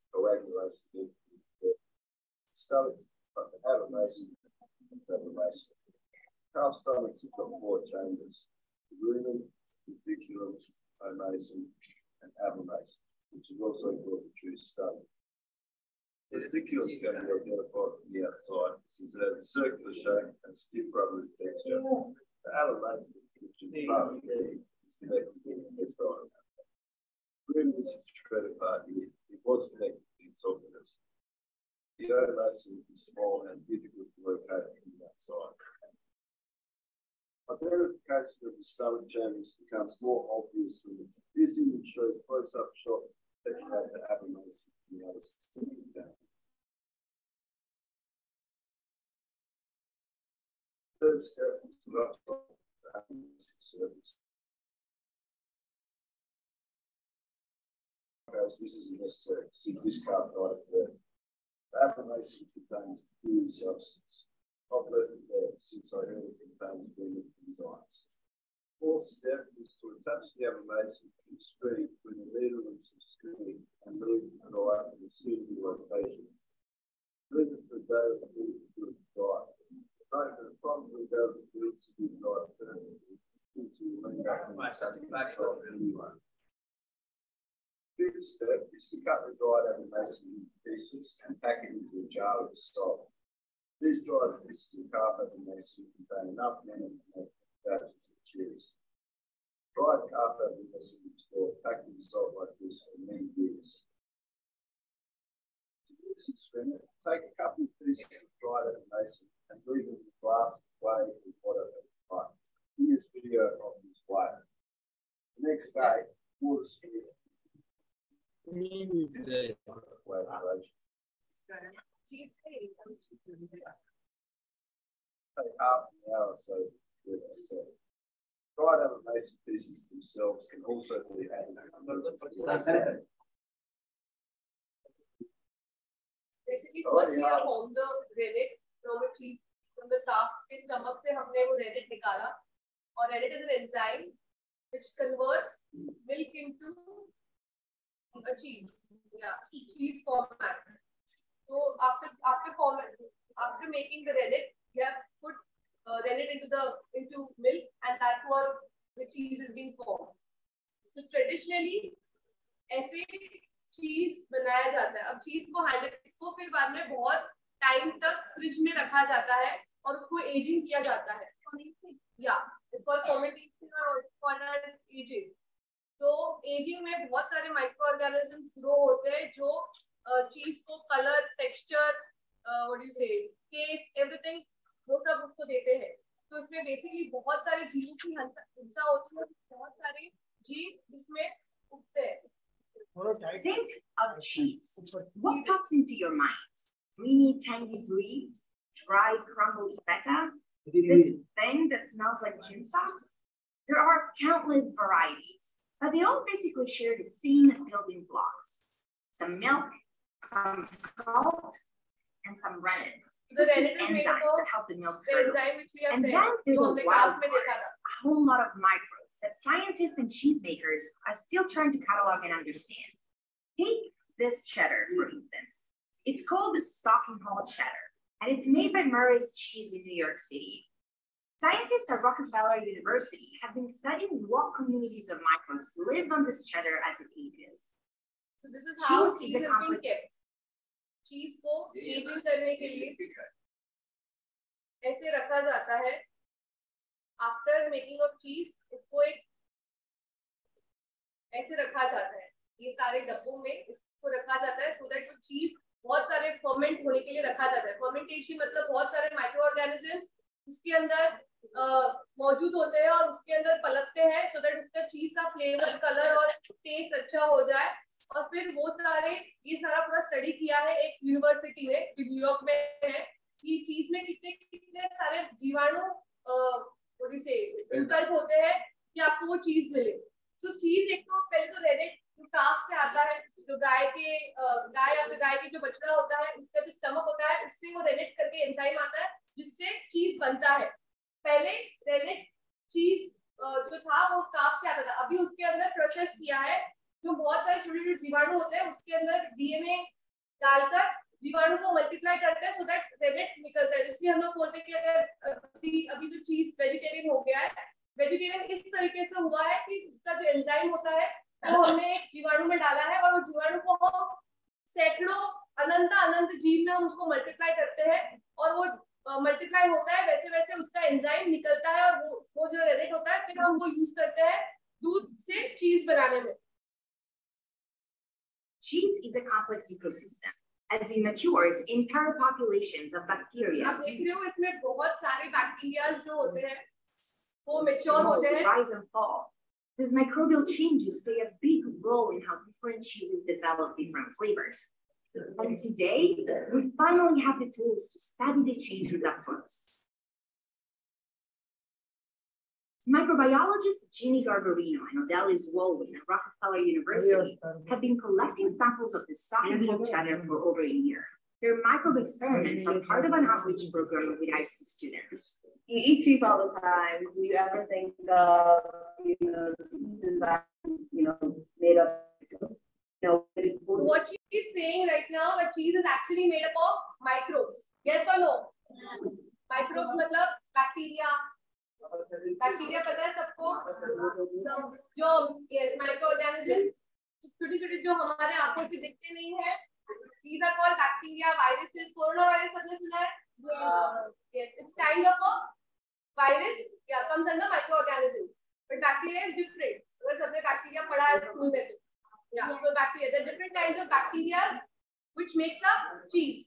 Calf stomachs have got four chambers: rumen, reticulum, omasum, and abomasum, which is also called the true stomach. The reticulum can be identified from the outside. This has a circular shape and stiff rubbery texture. The abomasum, which is part of the body, is connected to the intestine. Rumen is a shredded part here. It was connected to the esophagus. The omasum is small and difficult to locate from the outside. Identification of the stomach chambers becomes more obvious when this image shows close-up shots that have the abomasum from the other side. Third step is to upstop the abomasum surface. This isn't necessary since this calf died of birth. The abomasum contains a gooey substance. I've left it there since I heard it contains rennet enzymes. Fourth step is to attach the abomasum to the screen with a needle and some string and leave it dry in a suitable location. Leave it for a day or two to dry. Note that it probably doesn't need to be dried permanently until you leave it anyway. Fifth step is to cut the dried abomasum into pieces and pack it into a jar with salt. These dried pieces of calf abomasum contain enough rennet to make batches of cheese. Dried calf abomasum is stored packed in salt like this for many years. To use this rennet, take a couple of pieces of dried abomasum and leave them in a glass way with water overnight. In this video of this way. The next day, water spear. Cheese Take half an hour or so to set. Dried abomasum pieces themselves can also be added. Basically, first we have formed the rennet from the cheese, from the calf के stomach से हमने वो rennet निकाला, और rennet is an enzyme which converts milk into a cheese, yeah, cheese format. So after after format, after making the rennet, we have put uh, rennet into the into milk, and that's what the cheese is being formed. So traditionally, ऐसे चीज बनाया जाता है. अब चीज को handle, इसको फिर बाद में बहुत टाइम तक फ्रिज में रखा जाता है और उसको एजिंग किया जाता है. या इट्स कॉल्ड फर्मेंटेशन और आल्सो कॉल्ड एज एजिंग. तो एजिंग में बहुत सारे माइक्रो ऑर्गेनिजम्स ग्रो होते हैं जो चीज को colour, texture, what do you say, taste, everything, वो सब उसको देते हैं. तो इसमें बेसिकली बहुत सारे जीवों की हिंसा होती है, बहुत सारे जीव इसमें उगते हैं. Think of cheese. What pops into your mind? Weeny, tangy brie, dry, crumbled feta, this thing that smells like gin socks? There are countless varieties, but they all basically share the same building blocks. Some milk, some salt, and some rennet. The This is rennet is made enzymes of that help the milk the curdle. enzyme which we have And said, then there's जो a हमने wild class में देखा part, था. a whole lot of microbes that scientists and cheesemakers are still trying to catalog and understand. Take this cheddar, for instance. It's called the Stocking Hall cheddar, and it's made by Murray's Cheese in New York City. Scientists at Rockefeller University have been studying what communities of microbes live on this cheddar as it ages. So this is how Cheese cheese is a is being complex- kept. चीज को ageing करने के लिए ऐसे रखा जाता है. After making of चीज इसको एक ऐसे रखा जाता है, ये सारे डब्बों में इसको रखा जाता है सो दैट वो चीज बहुत सारे फर्मेंट होने के लिए रखा जाता है. फर्मेंटेशन मतलब बहुत सारे माइक्रो ऑर्गेनिजम्स उसके अंदर मौजूद होते हैं और उसके अंदर पलकते हैं सो दैट उसका चीज का फ्लेवर, कलर और टेस्ट अच्छा हो जाए और फिर वो सारे ये सारा पूरा स्टडी किया है एक यूनिवर्सिटी ने जो न्यूयॉर्क में है कि चीज में कितने कितने सारे जीवाणु से विकल्प होते हैं कि आपको वो चीज मिले। तो चीज एक तो पहले तो रेडिट जो काफ से आता है, जो गाय के गाय या फिर गाय के जो बछड़ा होता है उसका जो स्टमक होता है उससे वो रेडिट करके एंजाइम आता है जिससे चीज बनता है। पहले रेडिट चीज जो था वो काफ से आता था, अभी उसके अंदर प्रोसेस किया है जो बहुत सारे छोटे छोटे जीवाणु होते हैं उसके अंदर डीएनए डालकर जीवाणु को मल्टीप्लाई करते हैं सो दैट रेडिट निकलता है। इसलिए हम लोग बोलते हैं कि अगर अभी अभी जो चीज वेजिटेरियन हो गया है, वेजिटेरियन इस तरीके से हुआ है कि उसका जो एंजाइम होता है वो हमने एक जीवाणु में डाला है और वो जीवाणु को हम सैकड़ों अनंत अनंत जीव में हम उसको मल्टीप्लाई करते हैं और वो मल्टीप्लाई uh, होता है, वैसे वैसे उसका एंजाइम निकलता है और वो वो जो रेडिट होता है फिर हम वो यूज करते हैं दूध से चीज बनाने में। Cheese is a complex ecosystem. As it matures, entire populations of bacteria आप देख रहे हो इसमें बहुत सारे बैक्टीरिया जो होते हैं वो मैच्योर होते हैं, rise and fall. These microbial changes play a big role in how different cheeses develop different flavors. And today, we finally have the tools to study the changes that flows. Microbiologists Ginny Garbarino and Odalis Wolwin at Rockefeller University have been collecting samples of the soft cheddar for over a year. Their microbe experiments are part of an outreach program with high school students. You eat cheese all the time. Do you ever think of, you know, that, you know, made up, you know, so what she is saying right now that cheese is actually made up of microbes. Yes or no? Microbes मतलब bacteria. Bacteria पता है सबको? जो yes, microorganisms छोटे छोटे जो हमारे आंखों से दिखते नहीं है, these are called bacteria, viruses. Corona virus सबने सुना है? Yes, it's kind of a virus. Yeah, comes under microorganism. But bacteria is different. अगर सबने bacteria पढ़ा है स्कूल में तो yeah, yes. So bacteria, there are different kinds of bacteria which makes up cheese.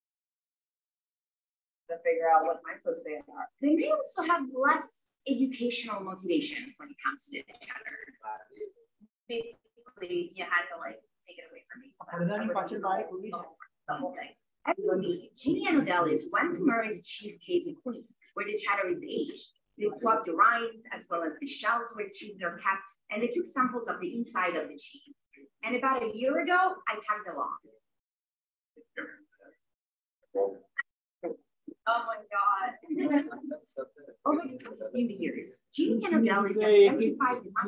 To figure out what microbes they are. They may also have less educational motivations when it comes to the cheddar. Basically, you had to like take it away from me. The whole thing. Everybody, Ginny and Odalis went to Murray's cheese cave in Queens, where the cheddar is aged. They swabbed the rinds as well as the shells where the cheese are kept, and they took samples of the inside of the cheese. And about a year ago, I tagged along. Oh my God. Over the past few years, Ginny and Odalis have identified the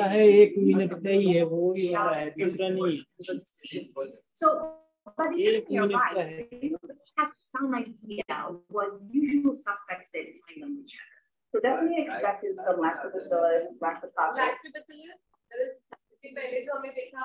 So, by the time they arrived, they have some idea of what usual suspects they find on the cheddar. So definitely expected some lactobacillus, lactococcus. Lactobacillus, that is इसके पहले जो हमने देखा.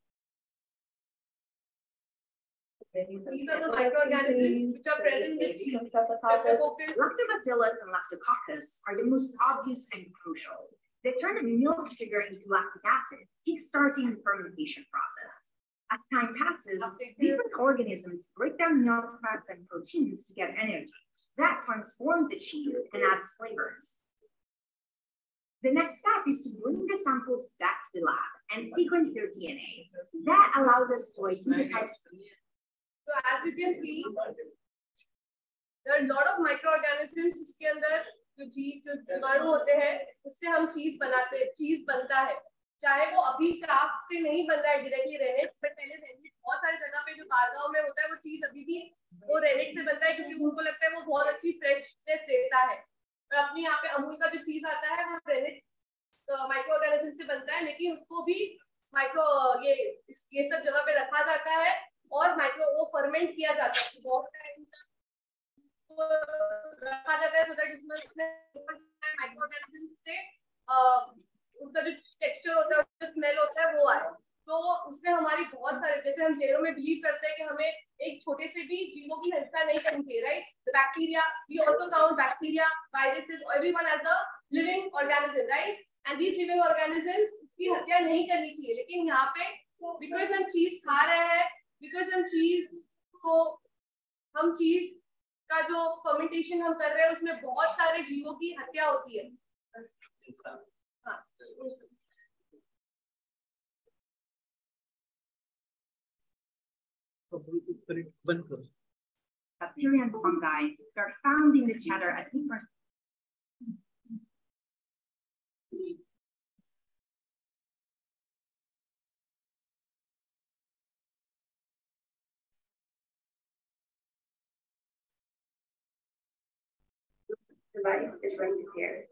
These are the microorganisms which are present in the cheese. Lactobacillus and lactococcus are the most obvious and crucial. They turn the milk sugar into lactic acid, kickstarting the fermentation process. As time passes, different organisms break down milk fats and proteins to get energy. That transforms the cheese and adds flavors. The next step is to bring the samples back to the lab and sequence their D N A. That allows us to identify. So as you can see, there are a lot of microorganisms जिसके अंदर जो जीव जो जीवाणु होते हैं उससे हम चीज बनाते हैं, चीज बनता है. चाहे वो अभी क्राफ्ट से नहीं बन रहा है डायरेक्टली रेनेट, पर पहले रेनेट बहुत सारी जगह पे जो कारगांव में होता है वो चीज अभी भी वो रेनेट से बनता है क्योंकि उनको लगता है वो बहुत अच्छी फ्रेशनेस देता है. और अपने यहाँ पे अमूल का जो चीज आता है वो रेनेट माइक्रो ऑर्गेनिज्म से बनता है, लेकिन उसको भी माइक्रो ये ये सब जगह पे रखा जाता है और माइक्रो वो फर्मेंट किया जाता है बहुत टाइम तक रखा जाता है सो दैट उसमें माइक्रो ऑर्गेनिज्म से उसका जो टेक्सचर होता है जो स्मेल होता है वो आए. तो उसमें हमारी बहुत सारे, जैसे हम जेरो में बिलीव करते हैं कि हमें एक छोटे से भी जीवों की हत्या नहीं करनी चाहिए, right? The bacteria, we also count bacteria, viruses, everyone as a living organism, right? And these living organism की हत्या नहीं करनी चाहिए. लेकिन यहाँ पे बिकॉज हम चीज खा रहे हैं, बिकॉज हम चीज को हम चीज का जो फर्मेंटेशन हम कर रहे हैं उसमें बहुत सारे जीवों की हत्या होती है. हाँ बंद करो. Bacteria and fungi are found in the cheddar at different. Device is ready to pair.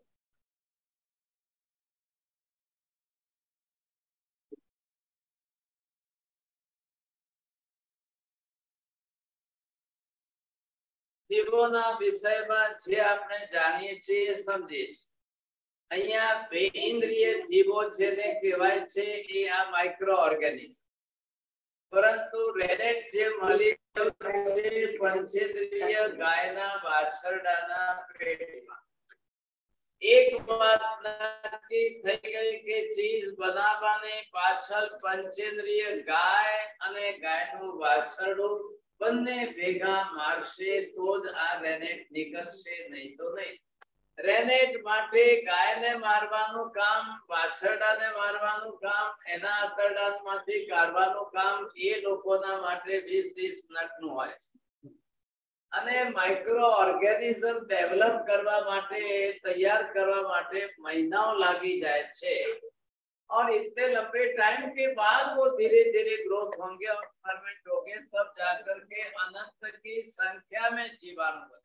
જીવોના વિષયમાં જે આપણે જાણીએ છીએ સમજીએ છીએ. અહીંયા બે ઇન્દ્રિય જીવો જેને કહેવાય છે એ આ માઇક્રો ઓર્ગેનિઝમ. પરંતુ રેનેટ જે મળી છે પંચેન્દ્રિય ગાયના વાછરડાના પેટમાં. એક વાત નક્કી થઈ ગઈ કે ચીજ બનાવવાને પાછળ પંચેન્દ્રિય ગાય અને ગાયનું વાછરડું બંને ભેગા મારશે તો જ આ રેનેટ નીકળશે, નહીં તો નહીં. રેનેટ માટે ગાયને મારવાનું કામ, વાછરડાને મારવાનું કામ, એના આંતરડામાંથી કાઢવાનું કામ એ લોકોના માટે વીસ ત્રીસ મિનિટનું હોય છે. અને માઇક્રો ઓર્ગેનિઝમ ડેવલપ કરવા માટે, તૈયાર કરવા માટે મહિનાઓ લાગી જાય છે. और इतने लंबे टाइम के बाद वो धीरे धीरे ग्रोथ होंगे और फर्मेंट होंगे, तब जाकर के अनंत की संख्या में जीवाणु बने.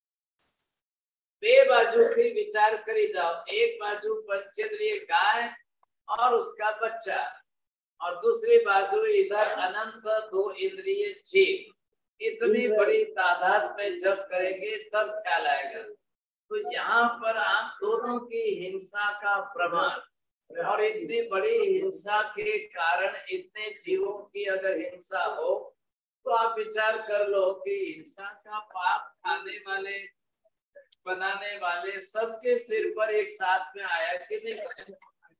बे बाजू से विचार करी जाओ. एक बाजू पंचेंद्रिय गाय और उसका बच्चा, और दूसरी बाजू इधर अनंत दो इंद्रिय जीव. इतनी बड़ी तादाद में जब करेंगे तब ख्याल आएगा. तो यहाँ पर आप दोनों की हिंसा का प्रमाण, और इतनी बड़ी हिंसा के कारण इतने जीवों की अगर हिंसा हो तो आप विचार कर लो कि हिंसा का पाप खाने वाले, बनाने वाले सबके सिर पर एक साथ में आया कि नहीं.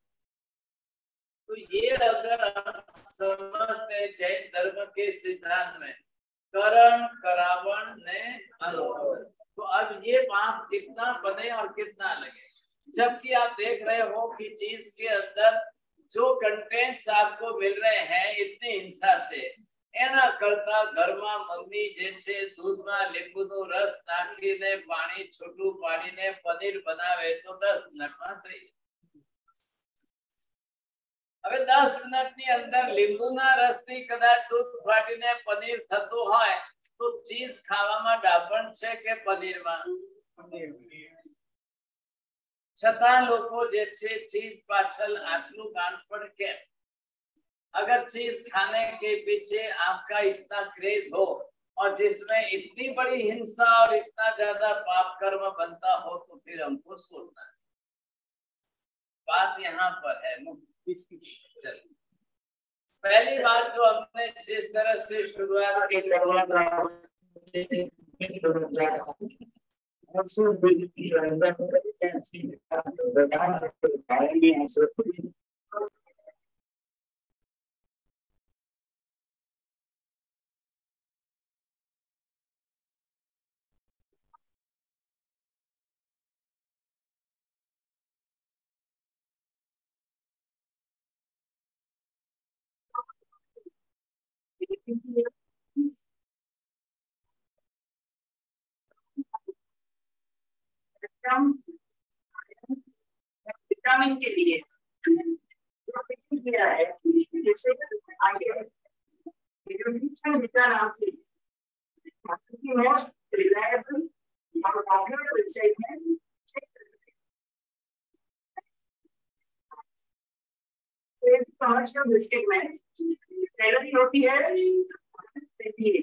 तो ये अगर आप समझते जैन धर्म के सिद्धांत में करण करावण ने अनुभव, तो अब ये पाप कितना बने और कितना लगे. जबकि आप देख रहे हो कि चीज के अंदर जो कंटेंट्स आपको मिल रहे हैं इतनी हिंसा से, एना करता घरमा मम्मी जे छे दूधમાં લીંબુનો રસ નાખીને પાણી છૂટું પાડીને પનીર બનાવે તો દસ મિનિટમાં થઈ જાય. હવે દસ મિનિટની અંદર લીંબુના રસથી કદાચ દૂધ ફાટીને પનીર થતું હોય તો ચીઝ ખાવામાં ડાપણ છે કે પનીરમાં? छता लोगों जैसे चीज पाछल आटलू गांठपण के. अगर चीज खाने के पीछे आपका इतना क्रेज हो और जिसमें इतनी बड़ी हिंसा और इतना ज्यादा पाप कर्म बनता हो तो फिर हमको सोचना है. बात यहाँ पर है. चलिए, पहली बात जो हमने जिस तरह से शुरुआत की, Also, we can see the answer. Vitamin के लिए किया है जैसे आगे विटामिन नाम की रिलायबल और पॉपुलर वेबसाइट में कमर्शियल बिस्किट में कैलोरी होती है देखिए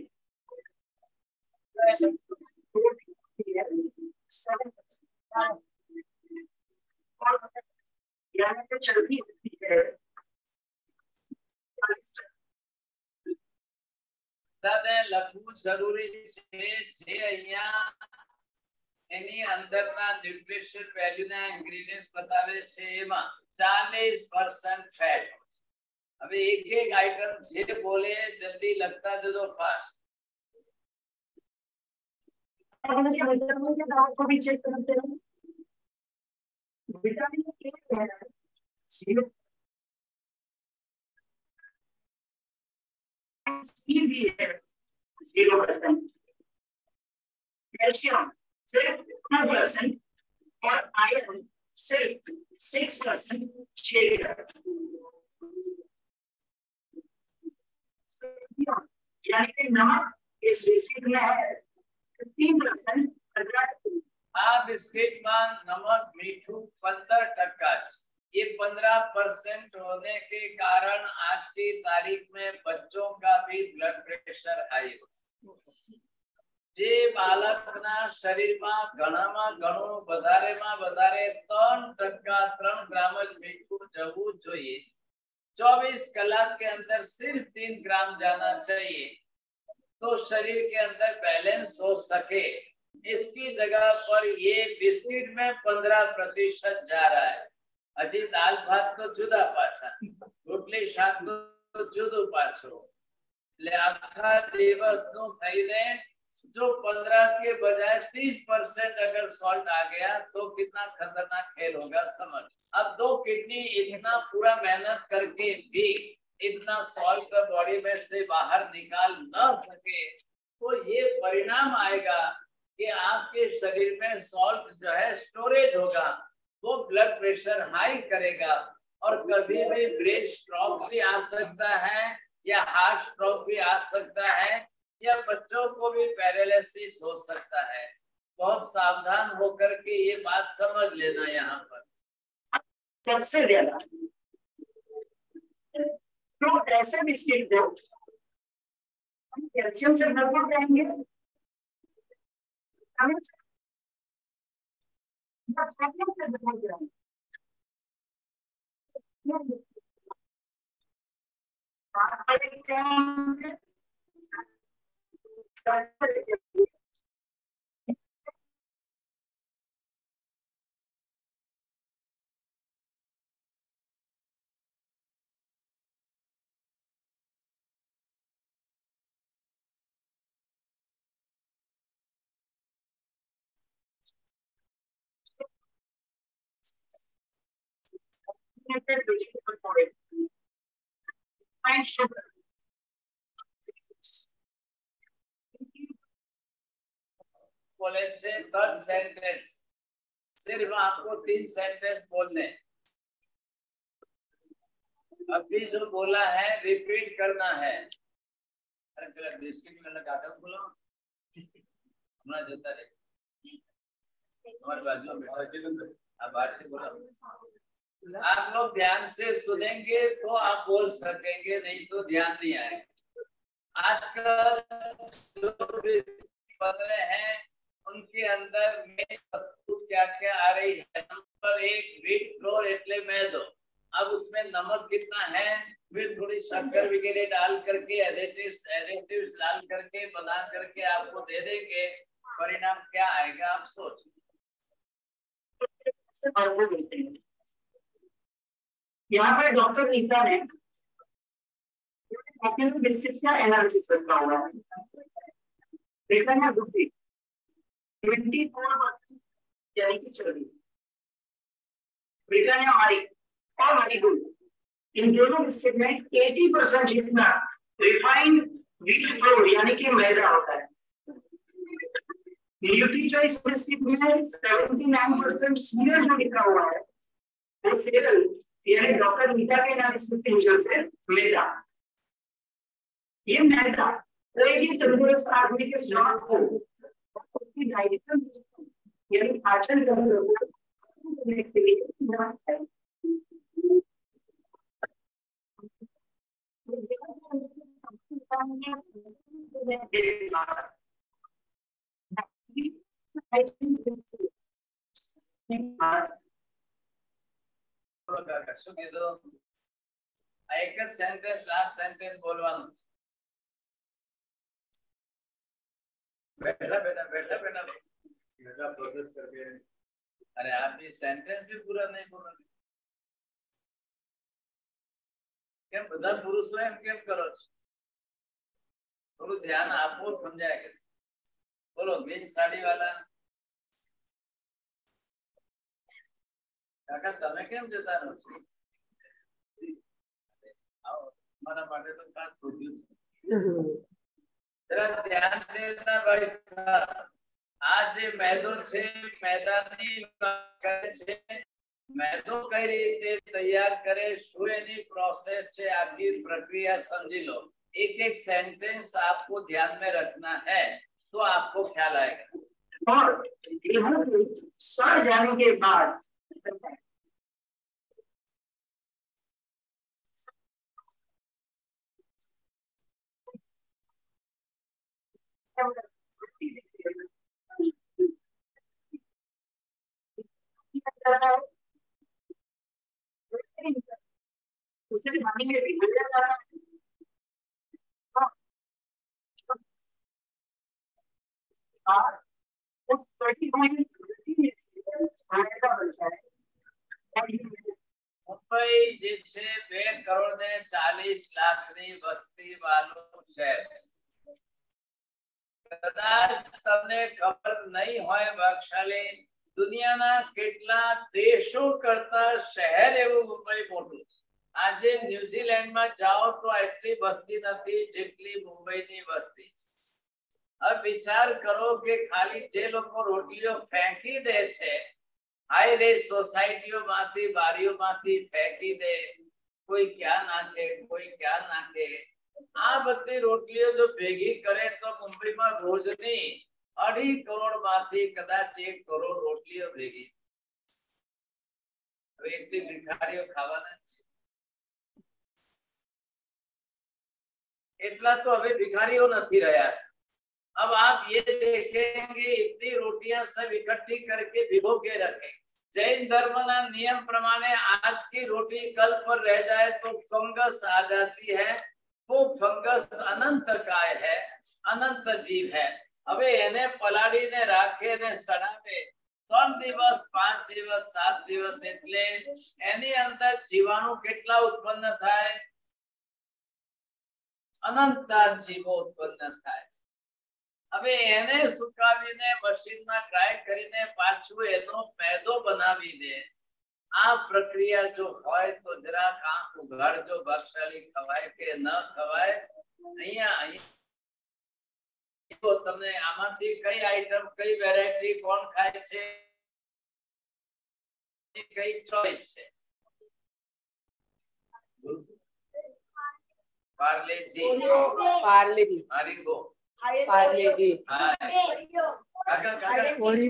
और यहाँ पे चर्बी होती है. दादा लखવું જરૂરી છે જે અહીંયા એની અંદરના ન્યુટ્રિશન વેલ્યુના ઇન્ગ્રેડિયન્ટ્સ બતાવે છે એમાં ચાલીસ પરસેન્ટ ફેટ. હવે એક એક આઈટમ જે બોલે જલ્દી લખતા જજો ફાસ્ટ. को भी चेक करते हैं. विटामिन के भी है zero percent. Calcium सिर्फ two percent और iron सिर्फ six percent शेयर। यानी कि नमक इस बिस्किट में है fifteen percent। આ બિસ્કિટમાં નમક મીઠું पंद्रह टका ये पंद्रह परसेंट होने के कारण आज की तारीख में बच्चों का भी ब्लड प्रेशर हाई जे बालकना शरीરમાં ઘણામાં ઘણું વધારેમાં વધારે ત્રણ ટકા ત્રણ ગ્રામ જ મીઠું જવું જોઈએ। चौबीस कलाक के अंदर सिर्फ तीन ग्राम जाना चाहिए तो शरीर के अंदर बैलेंस हो सके। इसकी जगह पर ये बिस्किट में पंद्रह प्रतिशत जा रहा है। अजी दाल भात तो जुदा पाछा, रोटली शाक तो जुदू पाछो। ले आखा दिवस नु थईने जो पंद्रह के बजाय तीस परसेंट अगर सॉल्ट आ गया तो कितना खतरनाक खेल होगा समझ। अब दो किडनी इतना पूरा मेहनत करके भी इतना सॉल्ट बॉडी में से बाहर निकाल न सके तो ये परिणाम आएगा कि आपके शरीर में सॉल्ट जो है स्टोरेज होगा, वो ब्लड प्रेशर हाई करेगा और कभी भी ब्रेन स्ट्रोक भी आ सकता है या हार्ट स्ट्रोक भी आ सकता है या बच्चों को भी पैरालिसिस हो सकता है। बहुत सावधान होकर के ये बात समझ लेना। यहाँ पर सबसे ज्यादा तो ऐसे बिस्किट दो कैल्शियम से भरपूर रहेंगे, से भरपूर रहेंगे। And sugar. बोले से थर्ड सेंटेंस सिर्फ आपको तीन सेंटेंस बोलने। अभी जो बोला है रिपीट करना है। अरे बिस्किट में लगा कर बोलो हमारा जता रे हमारे बाजू में अब बात से बोलो। आप लोग ध्यान से सुनेंगे तो आप बोल सकेंगे, नहीं तो ध्यान नहीं आएगा। आजकल जो भी बन रहे हैं उनके अंदर में वस्तु क्या क्या आ रही है। नंबर एक व्हीट फ्लोर एटले मैदो। अब उसमें नमक कितना है, फिर थोड़ी शक्कर वगैरह डाल करके एडिटिव्स एडिटिव्स डाल करके बना करके आपको दे देंगे। परिणाम क्या आएगा आप सोचिए। यहाँ पर डॉक्टर नीता ने बिस्किट का एनालिसिस करना हुआ है। देखा है दूसरी ट्वेंटी फोर परसेंट यानी कि चौबीस ब्रिटानिया हमारी और मणिपुर इन दोनों बिस्किट में अस्सी परसेंट जितना रिफाइंड व्हीट फ्लोर यानी कि मैदा होता है। न्यूट्री चॉइस बिस्किट में उन्यासी परसेंट सीरियल जो लिखा हुआ है वो सीरियल यानी डॉक्टर नीता के एनालिसिस के हिसाब से मैदा। ये मैदा कोई भी तंदुरुस्त आदमी के स्वास्थ्य को उसकी डाइजेशन यानी पाचन तंत्र को के लिए શું કીધું? એક જ સેન્ટેન્સ લાસ્ટ સેન્ટેન્સ બોલવાનું છે। બેઠા બેઠા બેઠા બેઠા બેઠા પ્રોસેસ करके अरे आप ये सेंटेंस भी पूरा नहीं बोल रहे। કેમ બધા પુરુષો એમ કેમ કરો છો? થોડું ध्यान આપો સમજાય કે બોલો ગ્રીન સાડી વાળા કાકા તમે કેમ જતા રહો છો? આવો મારા માટે તો કાચ ખોટ્યું છે। जरा ध्यान देना भाई साहब, आज मैदो છે મેદાની વાત કરે છે, मैदो कई रीते तैयार करे, શું એની પ્રોસેસ છે, આખી પ્રક્રિયા સમજી લો। एक एक सेंटेंस आपको ध्यान में रखना है तो आपको ख्याल आएगा। और गेहूं को सड़ जाने के बाद उसे पानी में भिगो जाता है। और उस थर्टी पॉइंट मुंबई જે છે બે કરોડ ને ચાલીસ લાખ ની વસ્તી વાળું શહેર છે। કદાચ તમને ખબર નહીં હોય બક્ષાલી, દુનિયાના કેટલા દેશો કરતા શહેર એવું મુંબઈ મોટું છે। આજે ન્યુઝીલેન્ડમાં જાઓ તો એટલી વસ્તી નથી જેટલી મુંબઈની વસ્તી છે। अब विचार करो कि खाली जे लोग रोटलियों फेंकी दे छे, हाई रेज सोसाइटीओ माथी बारीओ माथी फेंकी दे, कोई क्या नाखे कोई क्या नाखे, आ बધી रोटलियों जो भेगी करे तो मुंबई में रोजनी अढ़ी करोड़ माथी कदाच एक करोड़ रोटलियों भेगी। હવે એટલી ભિખારીઓ ખાવાના છે, એટલા તો હવે ભિખારીઓ નથી રહ્યા છે। अब आप ये देखेंगे इतनी रोटियां सब इकट्ठी करके भिगो के रखें। जैन धर्म ना नियम प्रमाणे आज की रोटी कल पर रह जाए तो फंगस आ जाती है, वो फंगस अनंत काय है, अनंत जीव है। अबे एने पलाड़ी ने राखे ने सड़ावे ત્રણ દિવસ પાંચ દિવસ સાત દિવસ એટલે એની અંદર જીવાણુ કેટલા ઉત્પન્ન થાય? અનંત જીવો ઉત્પન્ન થાય। હવે એને સુકાવીને મશીનમાં ડ્રાય કરીને પાછું એનો મેદો બનાવીને આ પ્રક્રિયા જો હોય તો જરા આંખ ઉઘાડજો બક્ષાલી, ખવાય કે ન ખવાય। અહીંયા તો તમને આમાંથી કઈ આઈટમ કઈ વેરાયટી કોણ ખાય છે, કઈ ચોઈસ છે? પાર્લેજી, पार्लेजी, हरिंगो, पार्लेजी, काका काका थोड़ी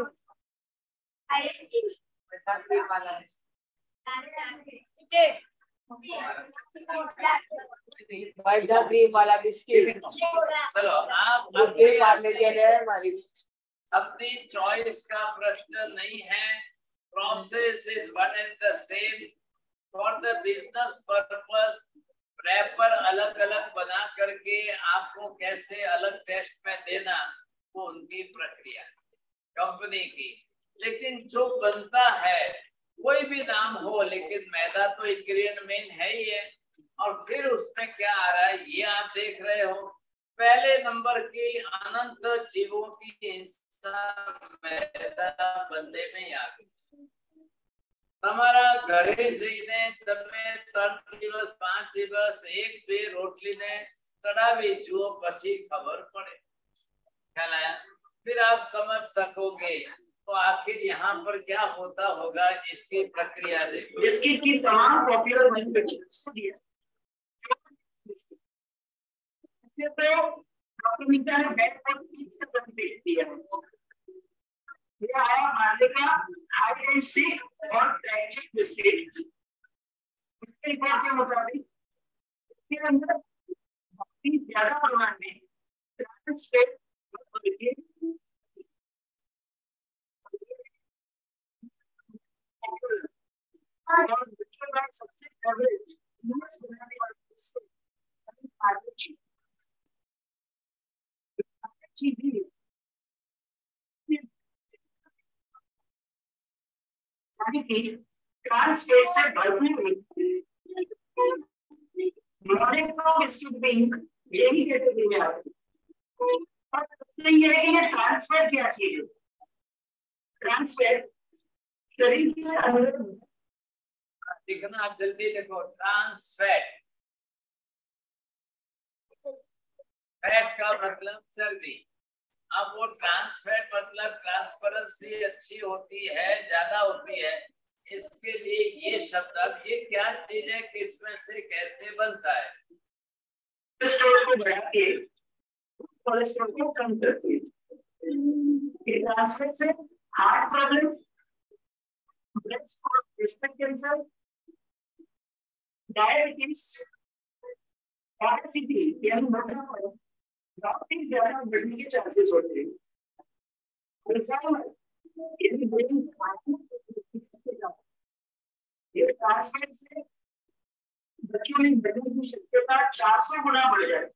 व्हाइट क्रीम वाला बिस्किट। चलो आप अपनी पार्लेजी है हमारी, अपनी चॉइस का प्रश्न नहीं है। Process is one and the same for the business purpose. Wrapper अलग अलग बना करके आपको कैसे अलग टेस्ट में देना वो उनकी प्रक्रिया कंपनी की, लेकिन जो बनता है कोई भी नाम हो लेकिन मैदा तो इंग्रेडिएंट मेन है ही है। और फिर उसमें क्या आ रहा है ये आप देख रहे हो। पहले नंबर की अनंत जीवों की हिंसा मैदा बनने में ही आ गई। તમારા ઘરે જઈને તમે ત્રણ દિવસ પાંચ દિવસ એક બે રોટલીને ચડાવી જુઓ પછી ખબર પડે, ખ્યાલ आया? फिर आप समझ सकोगे तो आखिर यहाँ पर क्या होता होगा इसकी प्रक्रिया देखो। बिस्किट की तमाम पॉपुलर मैन्युफैक्चरर्स को दिया इससे तो डॉक्टर मित्रा ने बैक पर तीस परसेंट दिया है। ये आया मार्ले का हाइड एंड सीक और ट्रैजिक बिस्किट। इसके रिपोर्ट के मुताबिक इसके अंदर बहुत ज्यादा परिमाण में ट्रांस फैट और बच्चों का सबसे एवरेज यूएस बनाने वाले biscuit Parle G Parle G trans fat से भरपूर मॉलिक्यूलर बिस्किट पिंक यही कैटेगरी में आते हैं। और ये है कि ये ट्रांस फैट क्या चीज है? ट्रांस फैट शरीर के अंदर लिखना, आप जल्दी लिखो। ट्रांस फैट फैट का मतलब चर्बी। अब वो ट्रांस फैट मतलब ट्रांसपेरेंसी अच्छी होती है, ज्यादा होती है, इसके लिए ये शब्द, अब ये क्या चीज है, किसमें से कैसे बनता है? कोलेस्ट्रॉल को बढ़ा के कोलेस्ट्रॉल को कम करती है। ये ट्रांसफर से heart problems, breast cancer, diabetes, obesity यानी मोटापा, डॉक्टर ज्यादा बढ़ने के चांसेस होते हैं। अल्जाइमर यानी ब्रेन ये ट्रांसफर से बच्चों में बढ़ने की शक्यता चार सौ गुना बढ़ जाए।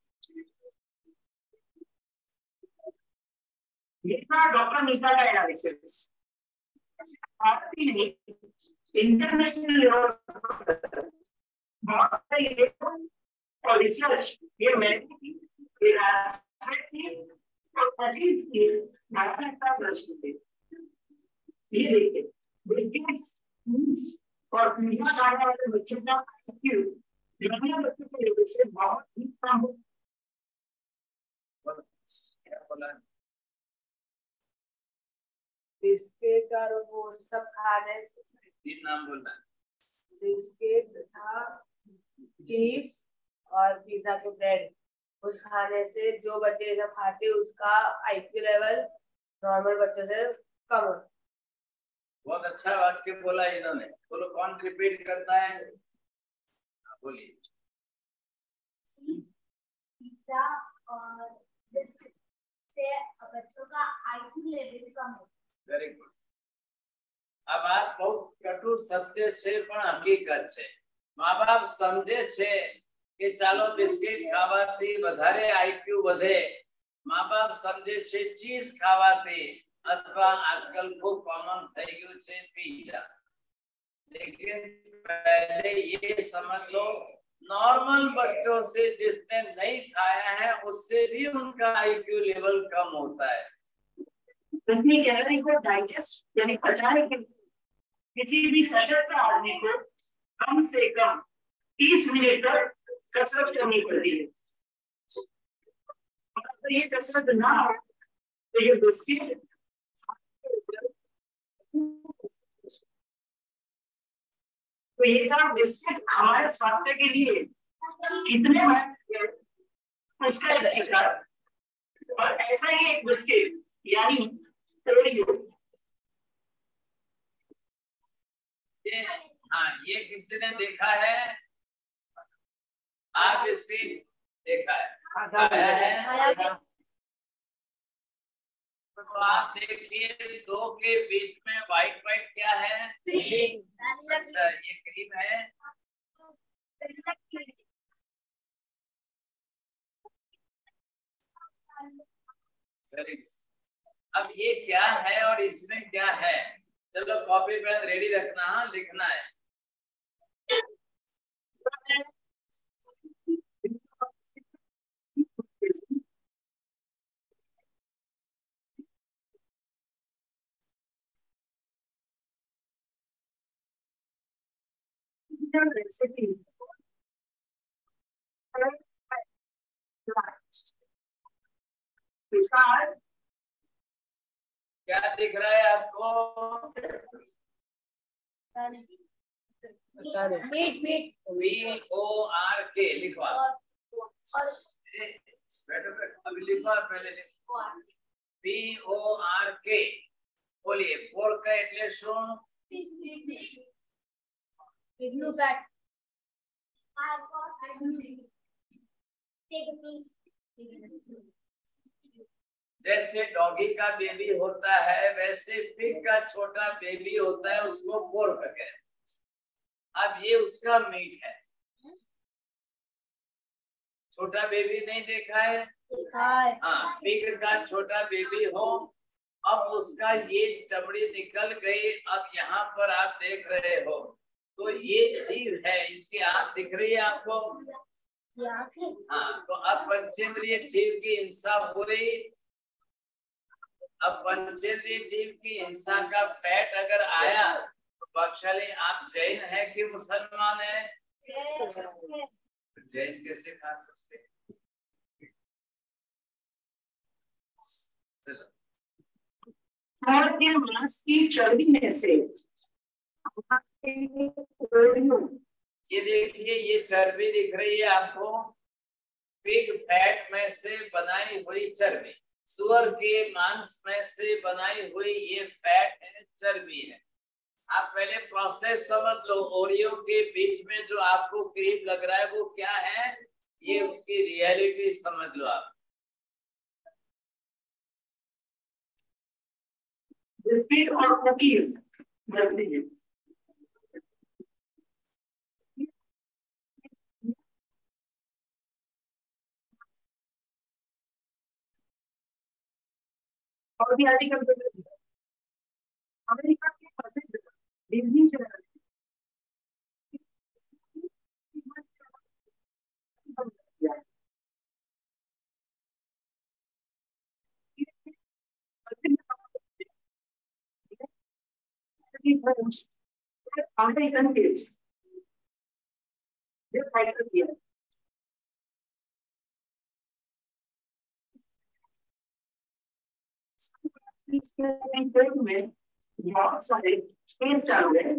ये था डॉक्टर नीता का एनालिसिस। भारतीय ने इंटरनेशनल लेवल और रिसर्च ये मैंने ये राष्ट्रीय की और पच्चीस की नागरिकता दृष्टि थे। ये देखिए बिस्किट्स, फ्रूट्स और पिज्जा खाने वाले बच्चों का क्यों दुनिया बच्चों के लेवल से बहुत ही कम हो। क्या बोला? बिस्किट और वो सब खाने से, तीन नाम बोलना है। बिस्किट था, चीज और पिज्जा के ब्रेड, उस खाने से जो बच्चे जब खाते उसका आईक्यू लेवल नॉर्मल बच्चों से कम हो। बहुत अच्छा वाक्य बोला इन्होंने। बोलो कौन रिपीट करता है? बोलिए। पिज्जा और बिस्किट से बच्चों का आईक्यू लेवल कम हो। Very good. આ વાત બહુ કટુ સત્ય છે પણ હકીકત છે। મા બાપ સમજે છે કે ચાલો બિસ્કિટ ખાવાથી વધારે આઈક્યુ વધે, મા બાપ સમજે છે ચીઝ ખાવાથી, અથવા આજકાલ ખૂબ કોમન થઈ ગયું છે પિઝા। लेकिन पहले ये समझ लो नॉर्मल बच्चों से जिसने नहीं खाया है उससे भी उनका आईक्यू लेवल कम होता है। इतनी कैलोरी को डाइजेस्ट यानी पचाने के लिए किसी भी सशक्त आदमी को कम से कम तीस मिनट तक कसरत करनी पड़ती है। अगर ये कसरत ना हो तो ये बिस्किट तो ये काम बिस्किट हमारे स्वास्थ्य के लिए कितने महत्वपूर्ण उसका तरीका। और ऐसा ही एक बिस्किट यानी ओरियो, ये हाँ ये किसी ने देखा है? आप इसकी देखा है? खाया है? तो आप देखिए दो के बीच में व्हाइट व्हाइट क्या है? अच्छा ये क्रीम है। अब ये क्या है और इसमें क्या है? चलो कॉपी पेन रेडी रखना, हाँ लिखना है। रेसिपी क्या दिख रहा है आपको? Meat meat P O R के लिखवा। अभी लिखवा, पहले लिखवा। पी ओ आर के बोलिए। पोर्क का એટલે શું? Pignu fat. जैसे डॉगी का बेबी होता है वैसे पिग का छोटा बेबी होता है, उसको पोर्क कहते हैं। अब ये उसका मीट है। छोटा बेबी नहीं देखा है? हाँ, पिग का छोटा बेबी हो, अब उसका ये चमड़ी निकल गई, अब यहाँ पर आप देख रहे हो तो ये जीव है, इसकी आँख दिख रही है आपको? हाँ, तो अब पंचेंद्रिय जीव की हिंसा हुई। अब पंचेंद्रिय जीव की हिंसा का फैट अगर आया तो बख्शाली आप जैन है कि मुसलमान है? जैन कैसे खा सकते? और के मांस की चर्बी में से ये देखिए, ये चर्बी दिख रही है आपको, पिग फैट में से बनाई हुई चर्बी, सुअर के मांस में से बनाई हुई ये फैट है, चर्बी है। आप पहले प्रोसेस समझ लो। ओरियो के बीच में जो आपको क्रीम लग रहा है वो क्या है, ये उसकी रियलिटी समझ लो आप। बिस्किट और कुकीज बनती है। और भी आर्टिकल अमेरिका के प्रसिद्ध डिज्नी चैनल अमेरिकन किड्स ये फाइटर किया में बहुत सारे केस चालू है।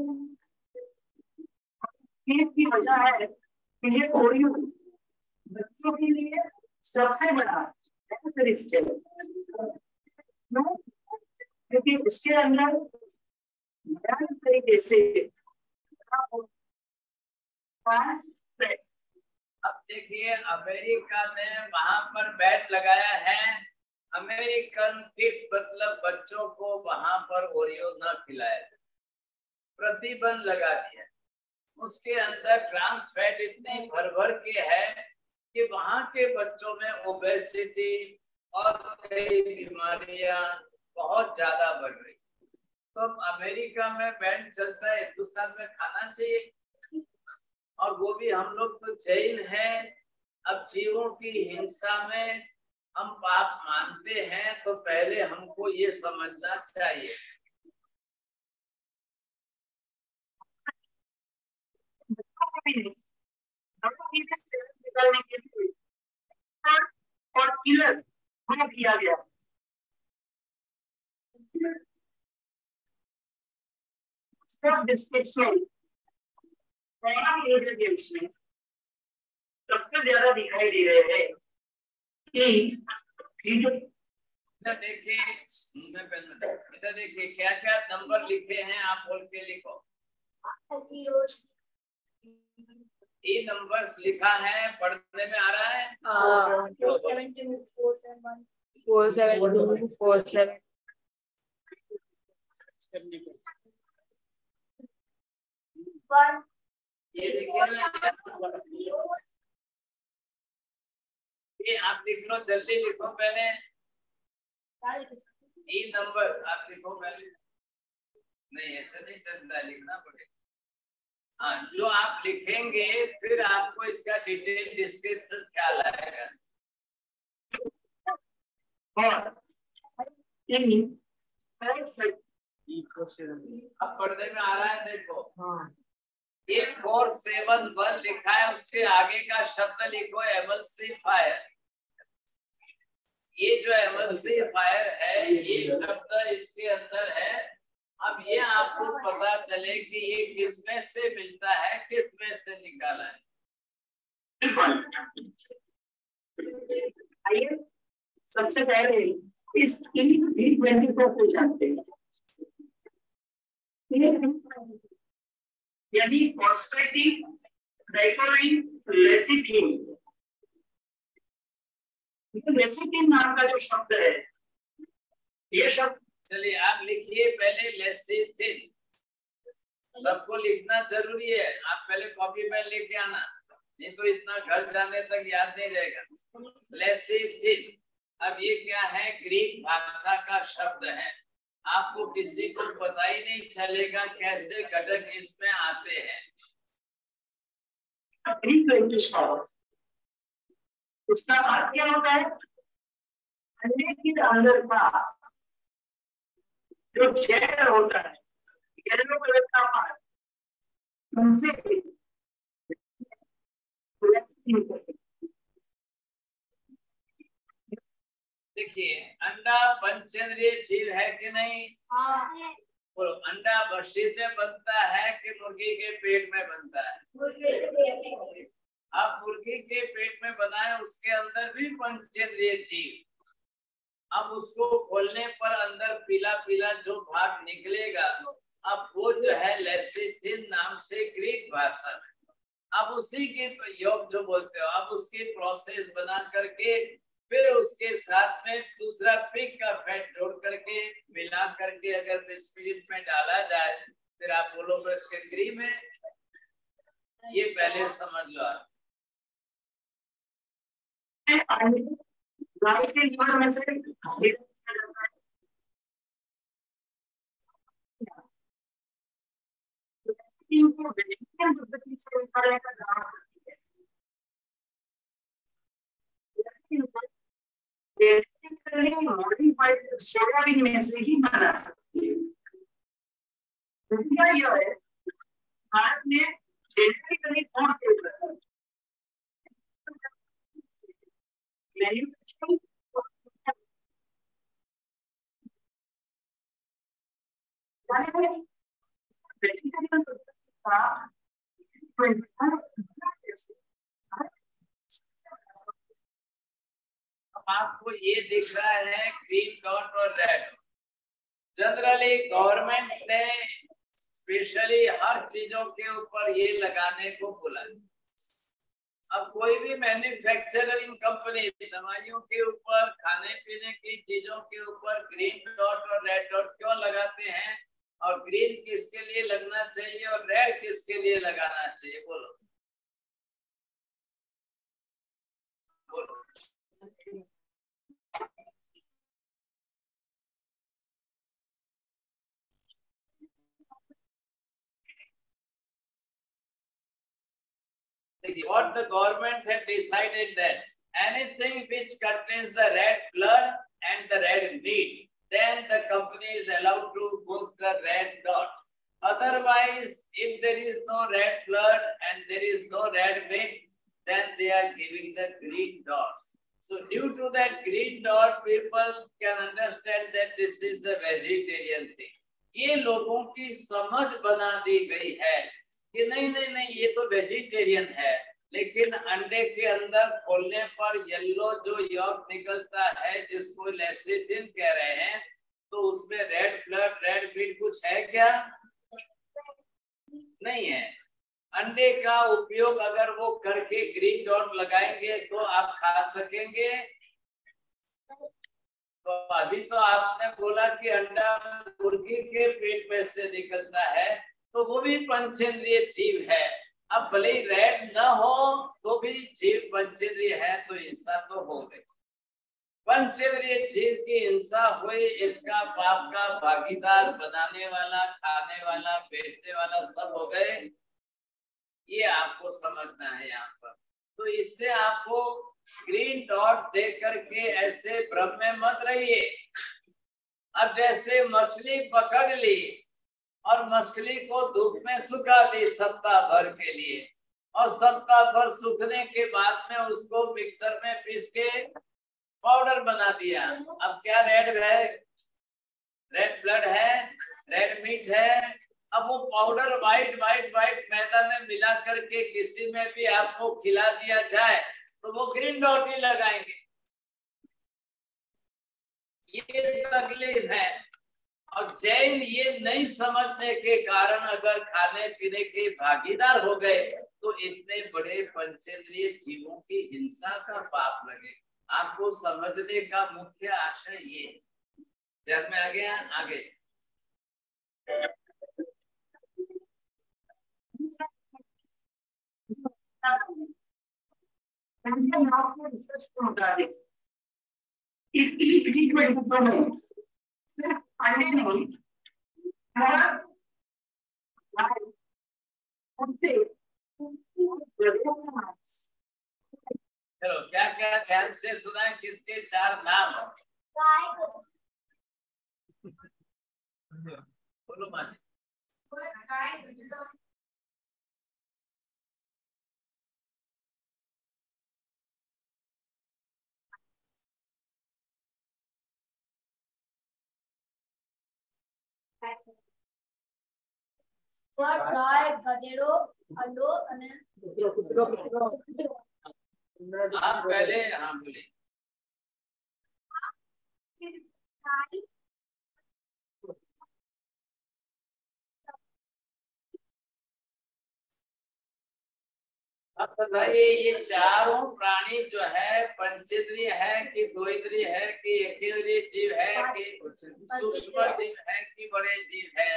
केस की वजह है कि ये ओरियो बच्चों के लिए सबसे बड़ा रिस्क है, क्योंकि इसके अंदर भयानक तरीके से अब देखिए, अमेरिका ने वहां पर बैन लगाया है, अमेरिकन किड्स मतलब बच्चों को वहां पर ओरियो न खिलाया, प्रतिबंध लगा दिया। उसके अंदर ट्रांस फैट इतने भर भर के है कि वहां के बच्चों में ओबेसिटी और कई बीमारियां बहुत ज्यादा बढ़ रही। तो अमेरिका में बैन चलता है, हिंदुस्तान में खाना चाहिए। और वो भी हम लोग तो जैन हैं, अब जीवों की हिंसा में हम पाप मानते हैं, तो पहले हमको ये समझना चाहिए। निकालने के लिए और किलर को किया गया। बिस्किट्स में इंग्रेडिएंट्स में सबसे ज्यादा दिखाई दे रहे हैं कि देखिए, बेटा देखिए क्या क्या नंबर लिखे हैं, आप बोल के लिखो। ये नंबर्स लिखा है, पढ़ने में आ रहा है। Four seven two four seven four seven two four seven ये देखिए ये आप लिख लो, जल्दी लिखो पहले। ये नंबर्स आप लिखो पहले। नहीं ऐसे नहीं चलता है, लिखना पड़ेगा। हाँ, जो आप लिखेंगे फिर आपको इसका डिटेल डिस्क्रिप्शन ख्याल आएगा। अब पढ़ने में आ रहा है, देखो। हाँ। ये फोर सेवन वन लिखा है, उसके आगे का शब्द लिखो एमल्सिफायर। ये जो एमल्सिफायर है, ये शब्द इसके अंदर है। अब ये आपको पता चले कि ये किसमें से मिलता है, किसमें से निकाला है। आइए सबसे पहले इस टी ट्वेंटी को जानते हैं। यदि फॉस्फेटिक डाइफोराइन लेसिथिन, लेसिथिन नाम का जो शब्द है, ये शब्द चलिए आप लिखिए पहले लेसिथिन। सबको लिखना जरूरी है, आप पहले कॉपी में लेके आना, नहीं तो इतना घर जाने तक याद नहीं रहेगा। लेसिथिन, अब ये क्या है, ग्रीक भाषा का शब्द है। आपको किसी को पता ही नहीं चलेगा कैसे घटक इसमें आते हैं। उसका अर्थ क्या होता है, अंडे के अंदर का जो जेल होता है, येलो कलर का पार्ट, उनसे देखिए देखिए अंडा पंचेंद्रिय जीव है कि नहीं? हाँ। बोलो अंडा मशीन में बनता है कि मुर्गी के पेट में बनता है? अब मुर्गी के पेट में बनाए उसके अंदर भी पंचेंद्रिय जीव, अब उसको खोलने पर अंदर पीला पीला जो भाग निकलेगा, अब वो जो है लेसिथिन नाम से ग्रीक भाषा में, अब उसी के योग जो बोलते हो, अब उसकी प्रोसेस बना करके फिर उसके साथ में दूसरा पिग का फैट जोड़ करके मिला करके अगर स्पिरिट में डाला जाए फिर आप बोलो तो इसके क्रीम है। ये पहले समझ लो आप। गाय के लीवर में से इनको वेजिटेरियन पद्धति से निकालने का काम करती है। बेसिकली मॉडिफाइड सोयाबीन में से ही बना सकती है। दूसरा यह है भारत में जेनेटिकली कौन से मैन्युफैक्चरिंग वेजिटेरियन पद्धति का आपको ये दिख रहा है ग्रीन डॉट और रेड। जनरली गवर्नमेंट ने स्पेशली हर चीजों के ऊपर ये लगाने को बोला। अब कोई भी मैन्युफैक्चरिंग कंपनी दवाइयों के ऊपर, खाने पीने की चीजों के ऊपर ग्रीन डॉट और रेड डॉट क्यों लगाते हैं, और ग्रीन किसके लिए लगना चाहिए और रेड किसके लिए लगाना चाहिए? बोलो बोलो। What the government had decided that anything which contains the red blood and the red meat, then the company is allowed to put the red dot. Otherwise, if there is no red blood and there is no red meat, then they are giving the green dot. So due to that green dot, people can understand that this is the vegetarian thing. ये लोगों की समझ बना दी गई है कि नहीं नहीं नहीं ये तो वेजिटेरियन है, लेकिन अंडे के अंदर खोलने पर येलो जो यॉक निकलता है जिसको लेसिथिन कह रहे हैं, तो उसमें रेड ब्लड रेड मीट कुछ है क्या? नहीं है। अंडे का उपयोग अगर वो करके ग्रीन डॉट लगाएंगे तो आप खा सकेंगे? तो अभी तो आपने बोला कि अंडा मुर्गी के पेट में से निकलता है, तो वो भी पंचेंद्रिय जीव है। अब भले ही रेड न हो तो भी जीव पंचेंद्रिय है, तो हिंसा तो हो गई। पंचेंद्रिय जीव की हिंसा हुई, इसका पाप का भागीदार बनाने वाला, खाने वाला, बेचने वाला सब हो गए। ये आपको समझना है यहाँ पर। तो इससे आपको ग्रीन डॉट दे करके ऐसे भ्रम में मत रहिए। अब जैसे मछली पकड़ ली और मछली को धूप में सुखा दी सप्ताह भर के लिए, और सप्ताह भर सूखने के बाद में उसको मिक्सर में पीस के पाउडर बना दिया। अब क्या रेड है? रेड ब्लड है, रेड मीट है। अब वो पाउडर व्हाइट व्हाइट व्हाइट मैदा में मिला करके किसी में भी आपको खिला दिया जाए तो वो ग्रीन डॉट ही लगाएंगे। ये तकलीफ है। और जैन ये नहीं समझने के कारण अगर खाने पीने के भागीदार हो गए तो इतने बड़े पंचेंद्रिय जीवों की हिंसा का पाप लगे। आपको समझने का मुख्य आशय ये ध्यान में आ गया। आगे इसकी ट्रीटमेंट में सिर्फ अंडे नहीं, चलो क्या क्या ध्यान से सुना है? किसके चार नाम? बोलो माने। ગાય ગધેડો અંડો અને કૂતરો કૂતરો आप पहले हाँ बोले अब बताइए ये चारों प्राणी जो है पंचेंद्रिय है कि द्वैंद्रिय है कि एकेंद्रिय जीव है कि सूक्ष्म जीव है कि बड़े जीव है।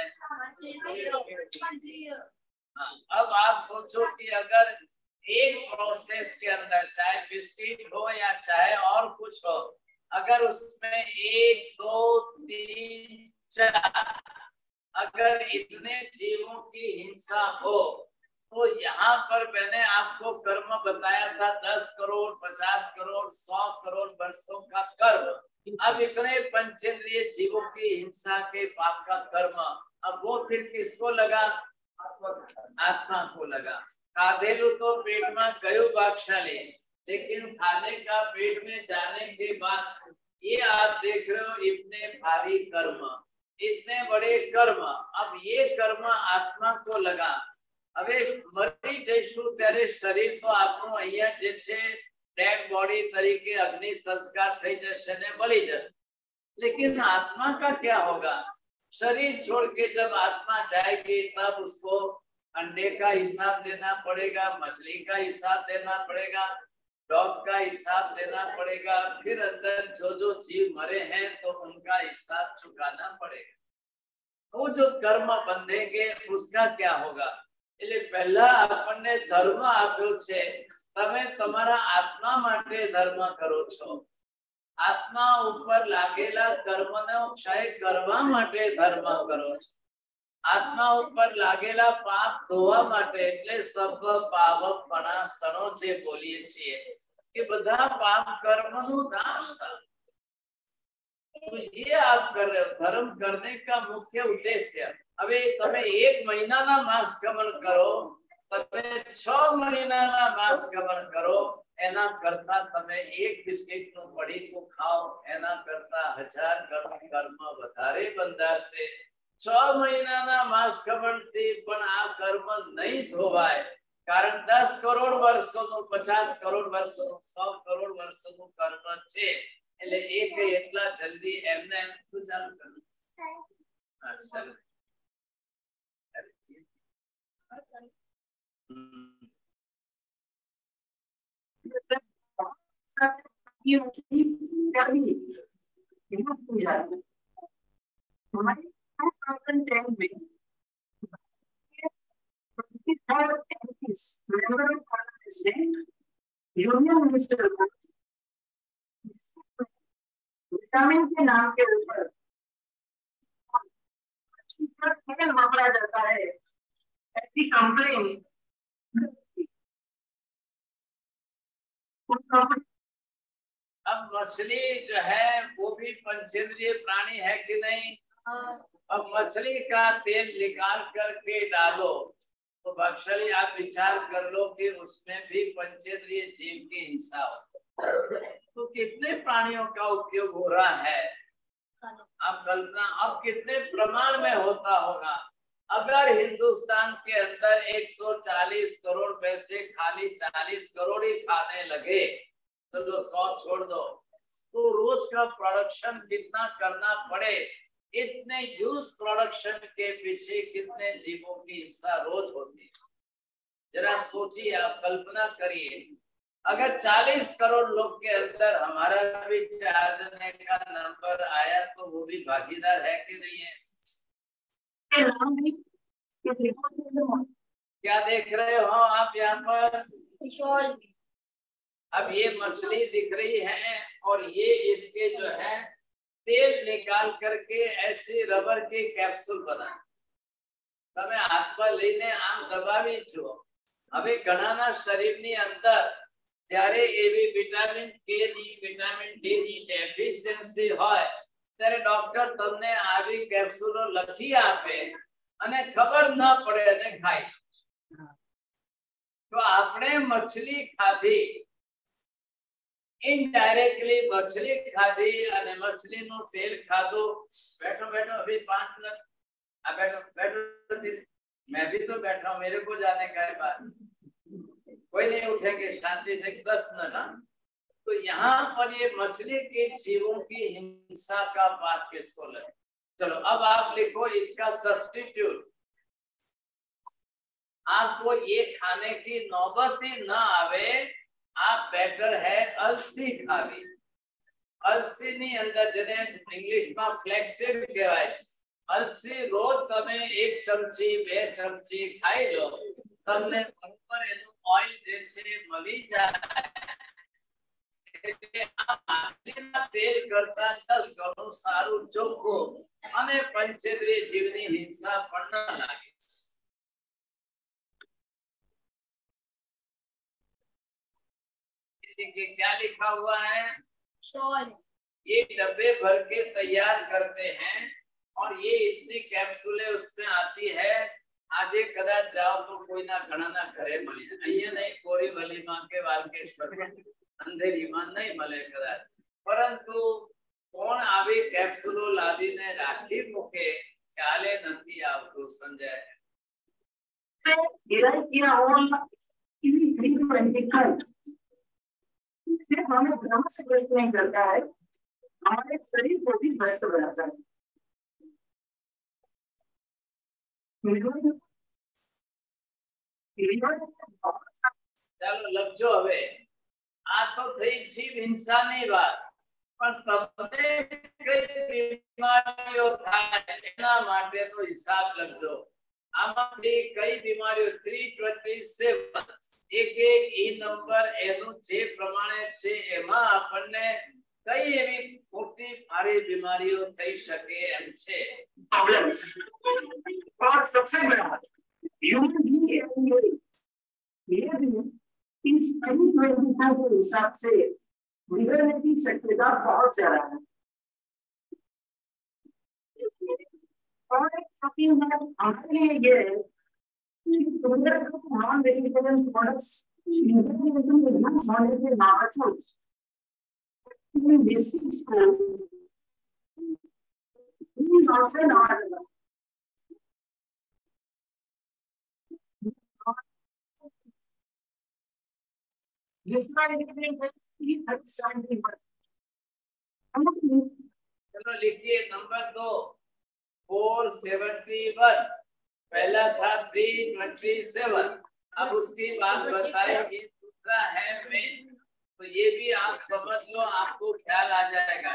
हाँ, अब आप सोचो कि अगर एक प्रोसेस के अंदर चाहे बिस्किट हो या चाहे और कुछ हो, अगर उसमें एक दो तीन चार अगर इतने जीवों की हिंसा हो तो यहाँ पर मैंने आपको कर्म बताया था दस करोड़ पचास करोड़ सौ करोड़ वर्षों का कर्म। अब इतने पंचेंद्रिय जीवों की हिंसा के पाप का कर्म अब वो फिर किसको लगा? आत्मा को लगा। खाधेलू तो पेट में गयो भागशाली, लेकिन खाने का पेट में जाने के बाद ये आप देख रहे हो इतने भारी कर्म, इतने बड़े कर्म, अब ये कर्म आत्मा को लगा। હવે મરી જઈશું ત્યારે શરીર તો આપણું અહીંયા જે છે ડેડ બોડી તરીકે અગ્નિ સંસ્કાર થઈ જશે ને બળી જશે, लेकिन आत्मा का क्या होगा? शरीर छोड़ के जब आत्मा जाएगी तब उसको अंडे का हिसाब देना पड़ेगा, मछली का हिसाब देना पड़ेगा, डॉग का हिसाब देना पड़ेगा, फिर अंदर जो जो जीव मरे हैं तो उनका हिसाब चुकाना पड़ेगा। वो जो कर्म बंधेंगे उसका क्या होगा? એટલે પહેલા આપણને ધર્મ આપ્યો છે, તમે તમારા આત્મા માટે ધર્મ કરો છો, આત્મા ઉપર લાગેલા કર્મનો ક્ષય કરવા માટે ધર્મ કરો છો, આત્મા ઉપર લાગેલા પાપ ધોવા માટે, એટલે સબ પાવપણા સણો જે બોલીએ છીએ કે બધા પાપ કર્મનો નાશ થાય। तो ये आप कर रहे हो, धर्म करने का मुख्य उद्देश्य। अबे तमे एक महीना ना मास गमन करो, तमे छ महीना ना मास गमन करो, एना करता तमे एक बिस्किट नु पड़ी को खाओ, एना करता हजार कर्म कर्म वधारे बंधाशे। छ महीना ना मास गमन थी पण आ कर्म नहीं धोवाय, कारण दस करोड़ वर्षों नु पचास करोड़ वर्षों नु सौ करोड़ वर्षों नु कर्म छे, એટલે એક એટલા જલ્દી એમને એમ તો ચાલુ કરવું। अच्छा यूनियन मिनिस्टर विटामिन के नाम के ऊपर मामला जाता है, ऐसी कंप्लेन अब मछली जो है वो भी पंचेंद्रिय प्राणी है कि नहीं? अब मछली का तेल निकाल करके डालो तो भागशाली आप विचार कर लो कि उसमें भी पंचेंद्रिय जीव की हिंसा हो, तो कितने प्राणियों का उपयोग हो रहा है? आप कल्पना अब कितने प्रमाण में होता होगा? अगर हिंदुस्तान के अंदर एक सौ चालीस करोड़ पैसे खाली चालीस करोड़ ही खाने लगे, चलो सौ छोड़ दो, तो रोज का प्रोडक्शन कितना करना पड़े? इतने ह्यूज प्रोडक्शन के पीछे कितने जीवों की हिंसा रोज होती है? जरा सोचिए, आप कल्पना करिए, अगर चालीस करोड़ लोग के अंदर हमारा भी चार जने का नंबर आया तो वो भी भागीदार है कि नहीं है? क्या देख रहे हो आप यहाँ पर? अब ये मछली दिख रही है और ये इसके जो है तेल निकाल करके ऐसे रबर के कैप्सूल बनाए, તમે હાથ પર લઈને આમ દબાવી છો। હવે ઘણાના શરીરની અંદર જ્યારે એવી વિટામિન કે ની વિટામિન ડી ની ડેફિશિયન્સી હોય ત્યારે ડોક્ટર તમને આવી કેપ્સ્યુલો લખી આપે અને ખબર ન પડે અને ખાઈ। તો આપણે મછલી ખાધી, इनडायरेक्टली मछली खाधी અને મછલીનું તેલ ખાધું, બેઠો બેઠો અભી પાંચ મિનિટ अब बैठो बैठो, मैं भी तो बैठा हूँ, मेरे को जाने का है बात, कोई नहीं उठेंगे, शांति से दस मिनट ना। तो यहाँ पर ये मछली के जीवों की हिंसा का बात किसको लगे? चलो अब आप लिखो इसका सब्स्टिट्यूट। आपको ये खाने की नौबत ही ना आवे, आप बेटर है अलसी खावी। अलसी ની અંદર જેને ઇંગ્લિશમાં ફ્લેક્સીડ કહેવાય છે, अलसी રોજ તમે એક ચમચી બે ચમચી ખાઈ લો, તમને બરોબર એનું ઓઇલ જે છે મળી જાય, એટલે આ માછલીના તેલ કરતા દસ ગણું સારું ચોખ્ખું અને પંચેન્દ્રિય જીવની હિંસા પણ ન લાગે। देखिए क्या लिखा हुआ है, श्योर ये डब्बे भर के तैयार करते हैं और ये इतनी कैप्सूलें उसमें आती है। आज कदाच जाओ तो कोई ना घना ना घरे मળી જાય, અહીંયા नहीं कोरी वाली मां के वालकेश्वर अंधेरी मां नहीं મળે कदाच, परंतु કોણ આવી કેપ્સ્યુલો લાવીને રાખી મૂકે ખ્યાલે નથી આવતું સંજય। सिर्फ हमें भ्रम से ग्रस्त नहीं करता है, हमारे शरीर को भी भ्रष्ट बनाता है। ચાલો લખજો હવે, આ તો થઈ જીવ હિંસાની વાત, પણ તમને કઈ બીમારીઓ થાય એના માટેનો હિસાબ લખજો। આમાંથી કઈ બીમારીઓ तीन सौ सत्ताईस एक एक ई नंबर एनु जे प्रमाणे छे एमा आपने कई एवी मोटी भारी बीमारीओ થઈ શકે એમ છે। प्रॉब्लम्स और सबसे बड़ा ह्यूमन बीइंग ये भी इस कई प्रकार के हिसाब से बिगड़ने की शक्यता बहुत ज्यादा है। और क्योंकि हमारे लिए ये non-vegetarian products, चलो लिखिए नंबर दो फोर सेवेंटी वन, पहला था तीन सौ सत्ताईस, अब उसकी बात बताएंगे, दूसरा है मेन, तो ये भी आप समझ लो, आपको ख्याल आ जाएगा।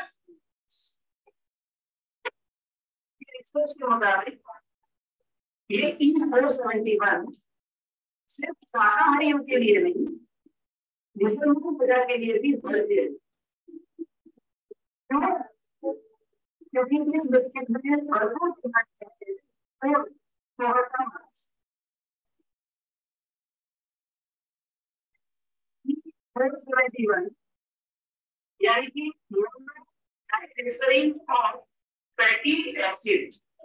रिसर्च के मुताबिक ये तीन फोर सेवेंटी वन सिर्फ शाकाहारियों के लिए नहीं, मुसलमान प्रजा के लिए भी भरती है। क्यों? क्योंकि इस बिस्किट में भरपूर यानी कि ग्लिसरीन और फैटी एसिड।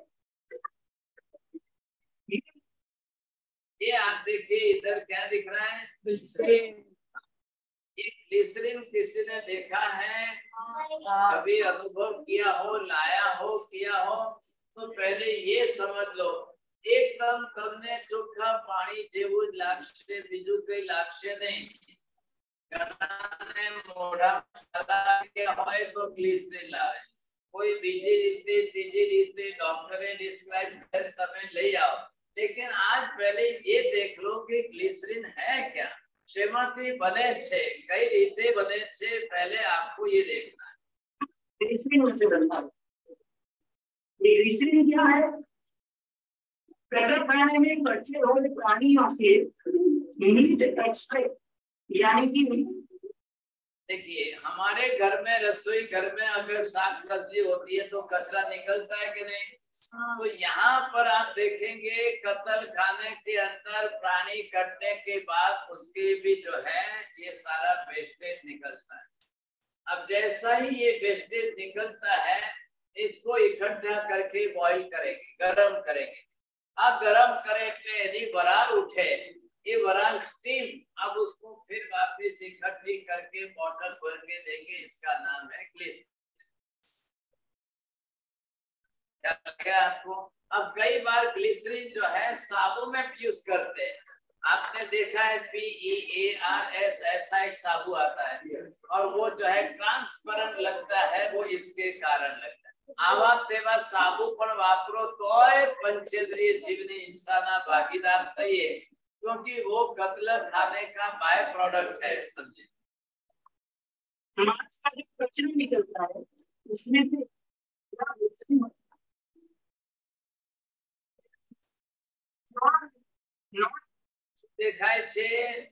ये आप देखिए इधर क्या दिख रहा है, ग्लिसरीन। ये ग्लिसरीन किसी ने देखा है, कभी अनुभव किया हो, लाया हो, किया हो, तो पहले ये समझ लो, एकदम તમને ચોખ્ખા પાણી જેવું જ લાગશે, બીજું કઈ લાગશે નહીં। ઘણાને મોઢા ચલા કે હોય તો ગ્લિસરીન લાવે, કોઈ બીજી રીતે ત્રીજી રીતે ડોક્ટરે ડિસ્ક્રાઇબ કરે તમે લઈ આવો, लेकिन आज पहले ये देख लो कि ग्लिसरीन है क्या, शेमाती बने छे, कई रीते बने छे, पहले आपको ये देखना है। ग्लिसरीन से बनता है। ग्लिसरीन क्या है? प्रकट खाने में कच्चे रोल प्राणियों के मीट एक्सट्रैक्ट, यानी कि देखिए हमारे घर में, रसोई घर में अगर साग सब्जी होती है तो कचरा निकलता है कि नहीं? तो यहाँ पर आप देखेंगे कत्ल खाने के अंदर प्राणी कटने के बाद उसके भी जो है ये सारा वेस्टेज निकलता है। अब जैसा ही ये वेस्टेज निकलता है, इसको इकट्ठा करके बॉईल करेंगे, गरम करेंगे। अब गरम करे यदि बरार उठे, ये बरार स्टीम, अब उसको फिर वापिस इकट्ठी करके बॉटल भर के देंगे, इसका नाम है ग्लिसरीन। क्या लगा आपको? अब कई बार ग्लिसरीन जो है साबुन में यूज करते हैं, आपने देखा है P E A R S ऐसा एक साबु आता है और वो जो है ट्रांसपेरेंट लगता है, वो इसके कारण लगता है। आवा तेवा साबु पण वापरो तोय पंचेंद्रिय जीवनी इंसाना भागीदार थईए, क्योंकि वो कत्ल खाने का बाय प्रोडक्ट है। समझे, मांस का जो कचरा निकलता है उसमें से દેખાય છે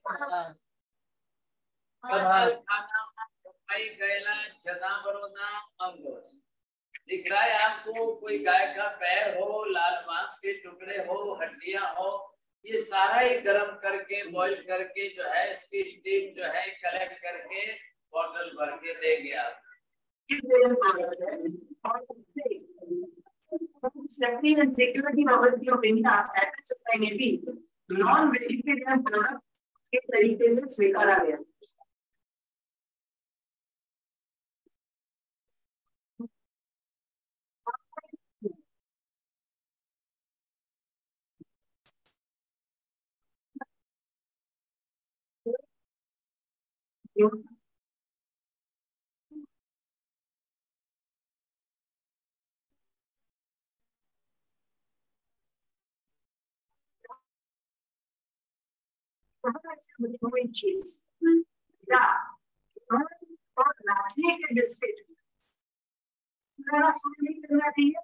કચલ ખાનામાં કપાઈ ગયેલા જનાવરોના અંગો છે। दिख रहा है आपको, कोई गाय का पैर हो, लाल मांस के टुकड़े हो, हड्डियां हो, ये सारा ही गर्म करके बॉईल करके जो है इसकी स्टीम जो है कलेक्ट करके बॉटल भर के देंगे आप। Safety and security authority of India at this time may be non-vegetarian product के तरीके से स्वीकारा गया। चीज या और नाचने के बिस्किट नहीं करना चाहिए।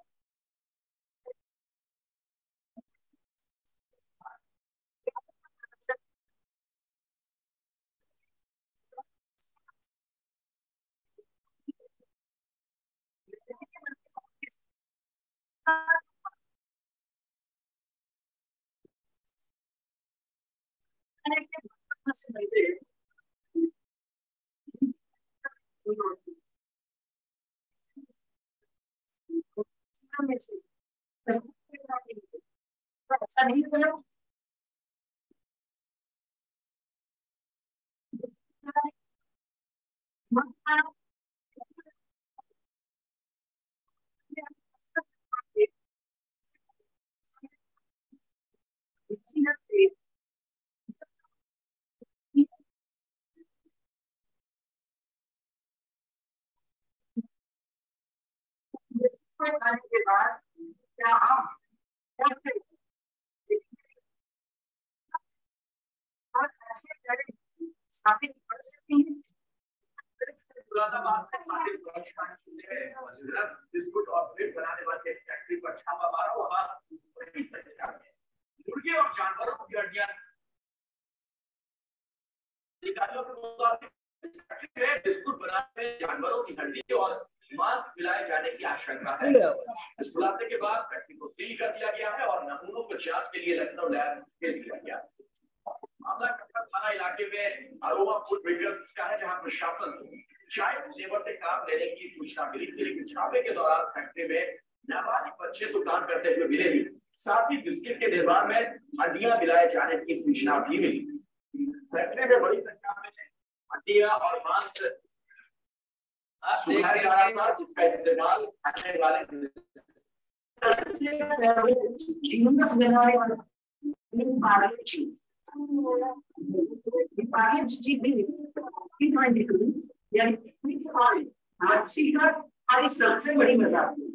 ऐसा नहीं करना। खाने के बाद क्या हम स्थापित कर सकते हैं? बिस्कुट और ब्रेड बनाने वाले फैक्ट्री पर छापा मारा, वहां मुर्गे और जानवरों की हड्डियां बिस्कुट बनाने में जानवरों की हड्डी और मांस मिलाए जाने की आशंका है। इस खुलासे के बाद फैक्ट्री को सील कर दिया गया है और नमूनों को जांच के लिए लखनऊ लैब भेज दिया गया। मामला कटरा थाना इलाके में अरोमा फूड बेकर्स का है, जहां प्रशासन चाइल्ड लेबर से काम लेने की सूचना मिली थी, लेकिन छापे के दौरान फैक्ट्री में नाबालिग बच्चे तो काम करते हुए मिले ही, साथ ही बिस्किट के निर्माण में हड्डियां मिलाए जाने की सूचना भी मिली। फैक्ट्री में बड़ी संख्या में हड्डियां और मांस सुखाया जा रहा था, जिसका इस्तेमाल खाने वाले मच्छी का हमारी सबसे बड़ी मजाक है।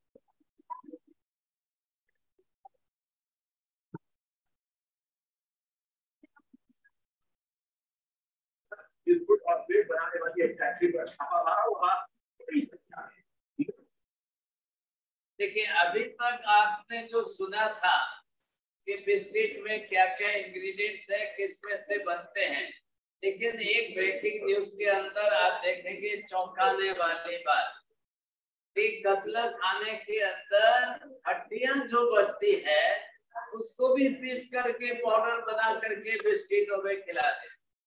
बिस्कुट और ब्रेड बनाने वाली एक फैक्ट्री पर छापा मारा, वहां बड़ी संख्या में। देखिए, अभी तक आपने जो सुना था कि बिस्किट में क्या क्या इंग्रेडिएंट्स है, किसमें से बनते हैं, लेकिन एक ब्रेकिंग न्यूज के अंदर आप देखेंगे चौंकाने वाली बात कि कत्ल खाने के अंदर हड्डियां जो बचती है उसको भी पीस करके पाउडर बना करके बिस्किटों में खिला दे।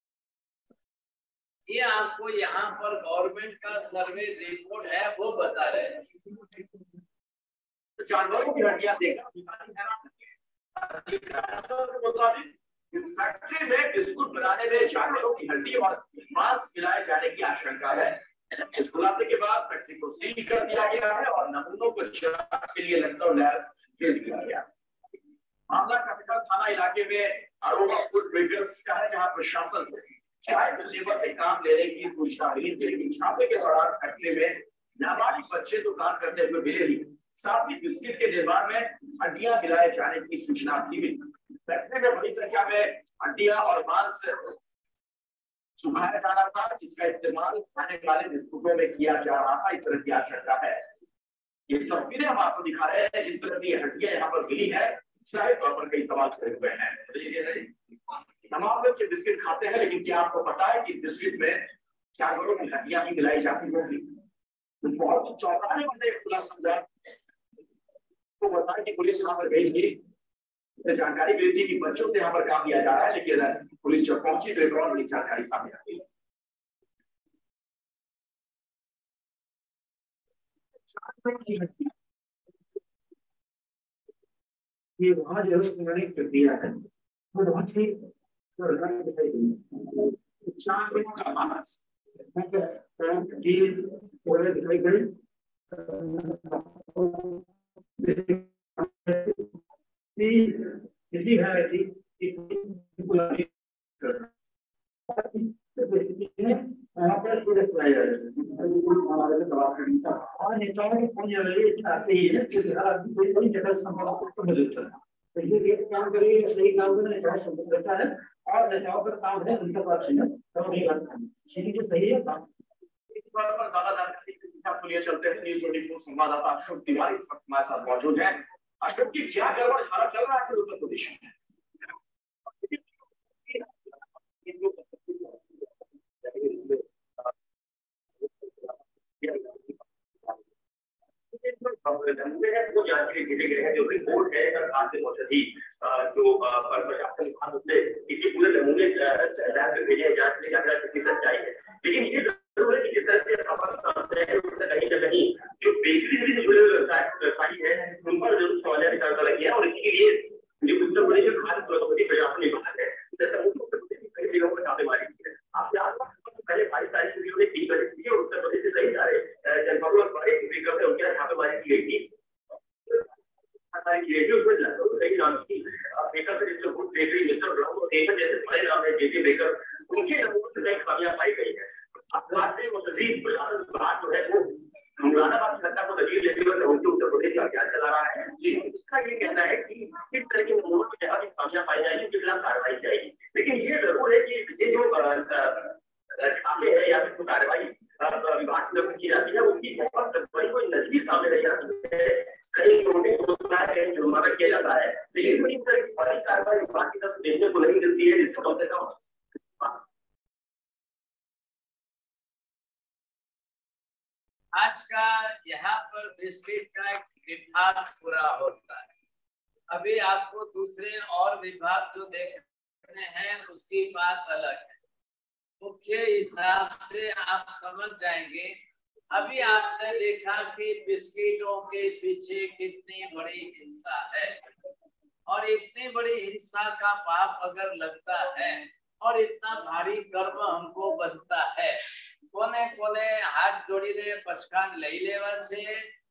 ये आपको यहाँ पर गवर्नमेंट का सर्वे रिपोर्ट है वो बता रहे हैं। जानवरों की हड्डियां देखा फैक्ट्री में बिस्कुट बनाने में जानवरों की हड्डी और मांस मिलाए जाने की आशंका है। इस खुलासे के बाद फैक्ट्री को सील कर दिया गया है और नमूनों को जांच के लिए लखनऊ लैब भेज दिया गया। मामला कैपिटल थाना इलाके में अरोमा फूड ब्रेकर्स का है, जहां प्रशासन चाय लेबर से काम लेने की पूछताछ हुई, लेकिन छापे के दौरान घटने में नाबालिग बच्चे दुकान करते हुए मिले, साथ ही बिस्किट के निर्माण में हड्डियां मिलाए जाने की सूचना भी मिली। फैक्ट्री में बड़ी संख्या में हड्डियां और मांस सुखाया जा रहा था, जिसका इस्तेमाल खाने वाले बिस्कुटों में किया जा रहा था, इस तरह की आशंका है। ये तस्वीरें हम आपको दिखा रहे हैं, जिस तरह की हड्डियां यहाँ पर मिली है, शायद तौर पर कई सवाल खड़े हुए हैं। तमाम लोग ये बिस्किट खाते हैं, लेकिन क्या आपको पता है कि बिस्किट में जानवरों की हड्डियां भी मिलाई जाती होंगी? तो बहुत चौंकाने वाले खुलासा तो बताया कि पुलिस यहाँ पर गई थी, जानकारी मिली थी कि बच्चों से यहाँ पर काम किया जा रहा है, लेकिन पुलिस जब पहुंची तो एक और बड़ी जानकारी सामने आ गई। ये वहां जो है उन्होंने प्रक्रिया है वो बहुत ही दिखाई दी। चार का मास दिखाई पड़ी यदि है थी वहाँ पर और नेताओं की पूरी आते ही है कोई जगह संभव मिलता है, तो ये काम करिए, सही काम करें, नेताओं संभव करता है और नेताओं का काम है उनका बात सुनना, तो नहीं करता है सही है काम। ज्यादा जानकारी आपको लिए चलते हैं, न्यूज़ ट्वेंटी फोर संवाददाता अशोक तिवारी इस वक्त हमारे साथ मौजूद हैं। अशोक की क्या गड़बड़ धारा चल रहा है उत्तर प्रदेश में? वो जानकारी भेजे गए हैं, जो रिपोर्ट है खाद्य औषधि जो प्रशासन विभाग से इसी पूरे नमूने भेजे जांच में जाकर किसी सच्चाई है, लेकिन ये जरूर है कि जिस तरह से कहीं ना कहीं जो बेकरी से जुड़े हुए व्यवसायी है उन पर जरूर सवालिया निकालता लगी है, और इसके लिए जो उत्तर प्रदेश में खाद्य प्रशासन प्रशासन विभाग है कई जगहों पर छापेमारी की है। आपके आसपास पहले बाईस तारीख को ने टी बजट की और उत्तर प्रदेश से कई सारे जनपदों और बड़े स्पीकर थे, उनके छापेमारी की गई थी। उसमें लगभग कई नाम की बेकर से जिसको गुड बेकरी मिस्टर ब्राउन और बेकर जैसे बड़े नाम है जेपी बेकर, उनके नमूनों से कई खामियां पाई गई है। खाद्य औषधि प्रशासन विभाग जो है वो मुरादाबाद सरकार को नजीर लेते हुए उनके उत्तर प्रदेश का अभियान चला रहा है। जी, उसका ये कहना है कि किस तरह के नमूनों की जगह खामियां पाई जाएगी, उनके खिलाफ कार्रवाई जाएगी, लेकिन ये जरूर है कि ये जो खाते हैं या फिर कार्रवाई विभाग की तरफ की जाती है उसकी कार्रवाई कोई नजदीक सामने नहीं आती है, कहीं नोटिस होता है, कहीं जुर्माना किया जाता है, लेकिन बड़ी बड़ी कार्रवाई विभाग की तरफ देखने को नहीं मिलती है, जिससे कम से कम आज का यहाँ पर बिस्किट का एक विभाग पूरा होता है। अभी आपको दूसरे और विभाग जो देखने हैं उसकी बात अलग है। मुख्य हिसाब से आप समझ जाएंगे। अभी आपने देखा कि बिस्किटों के पीछे कितनी बड़ी हिंसा है, और इतनी बड़ी हिंसा का पाप अगर लगता है और इतना भारी कर्म हमको बनता है, कोने कोने हाथ जोड़ी ने पछकान लई लेवा छे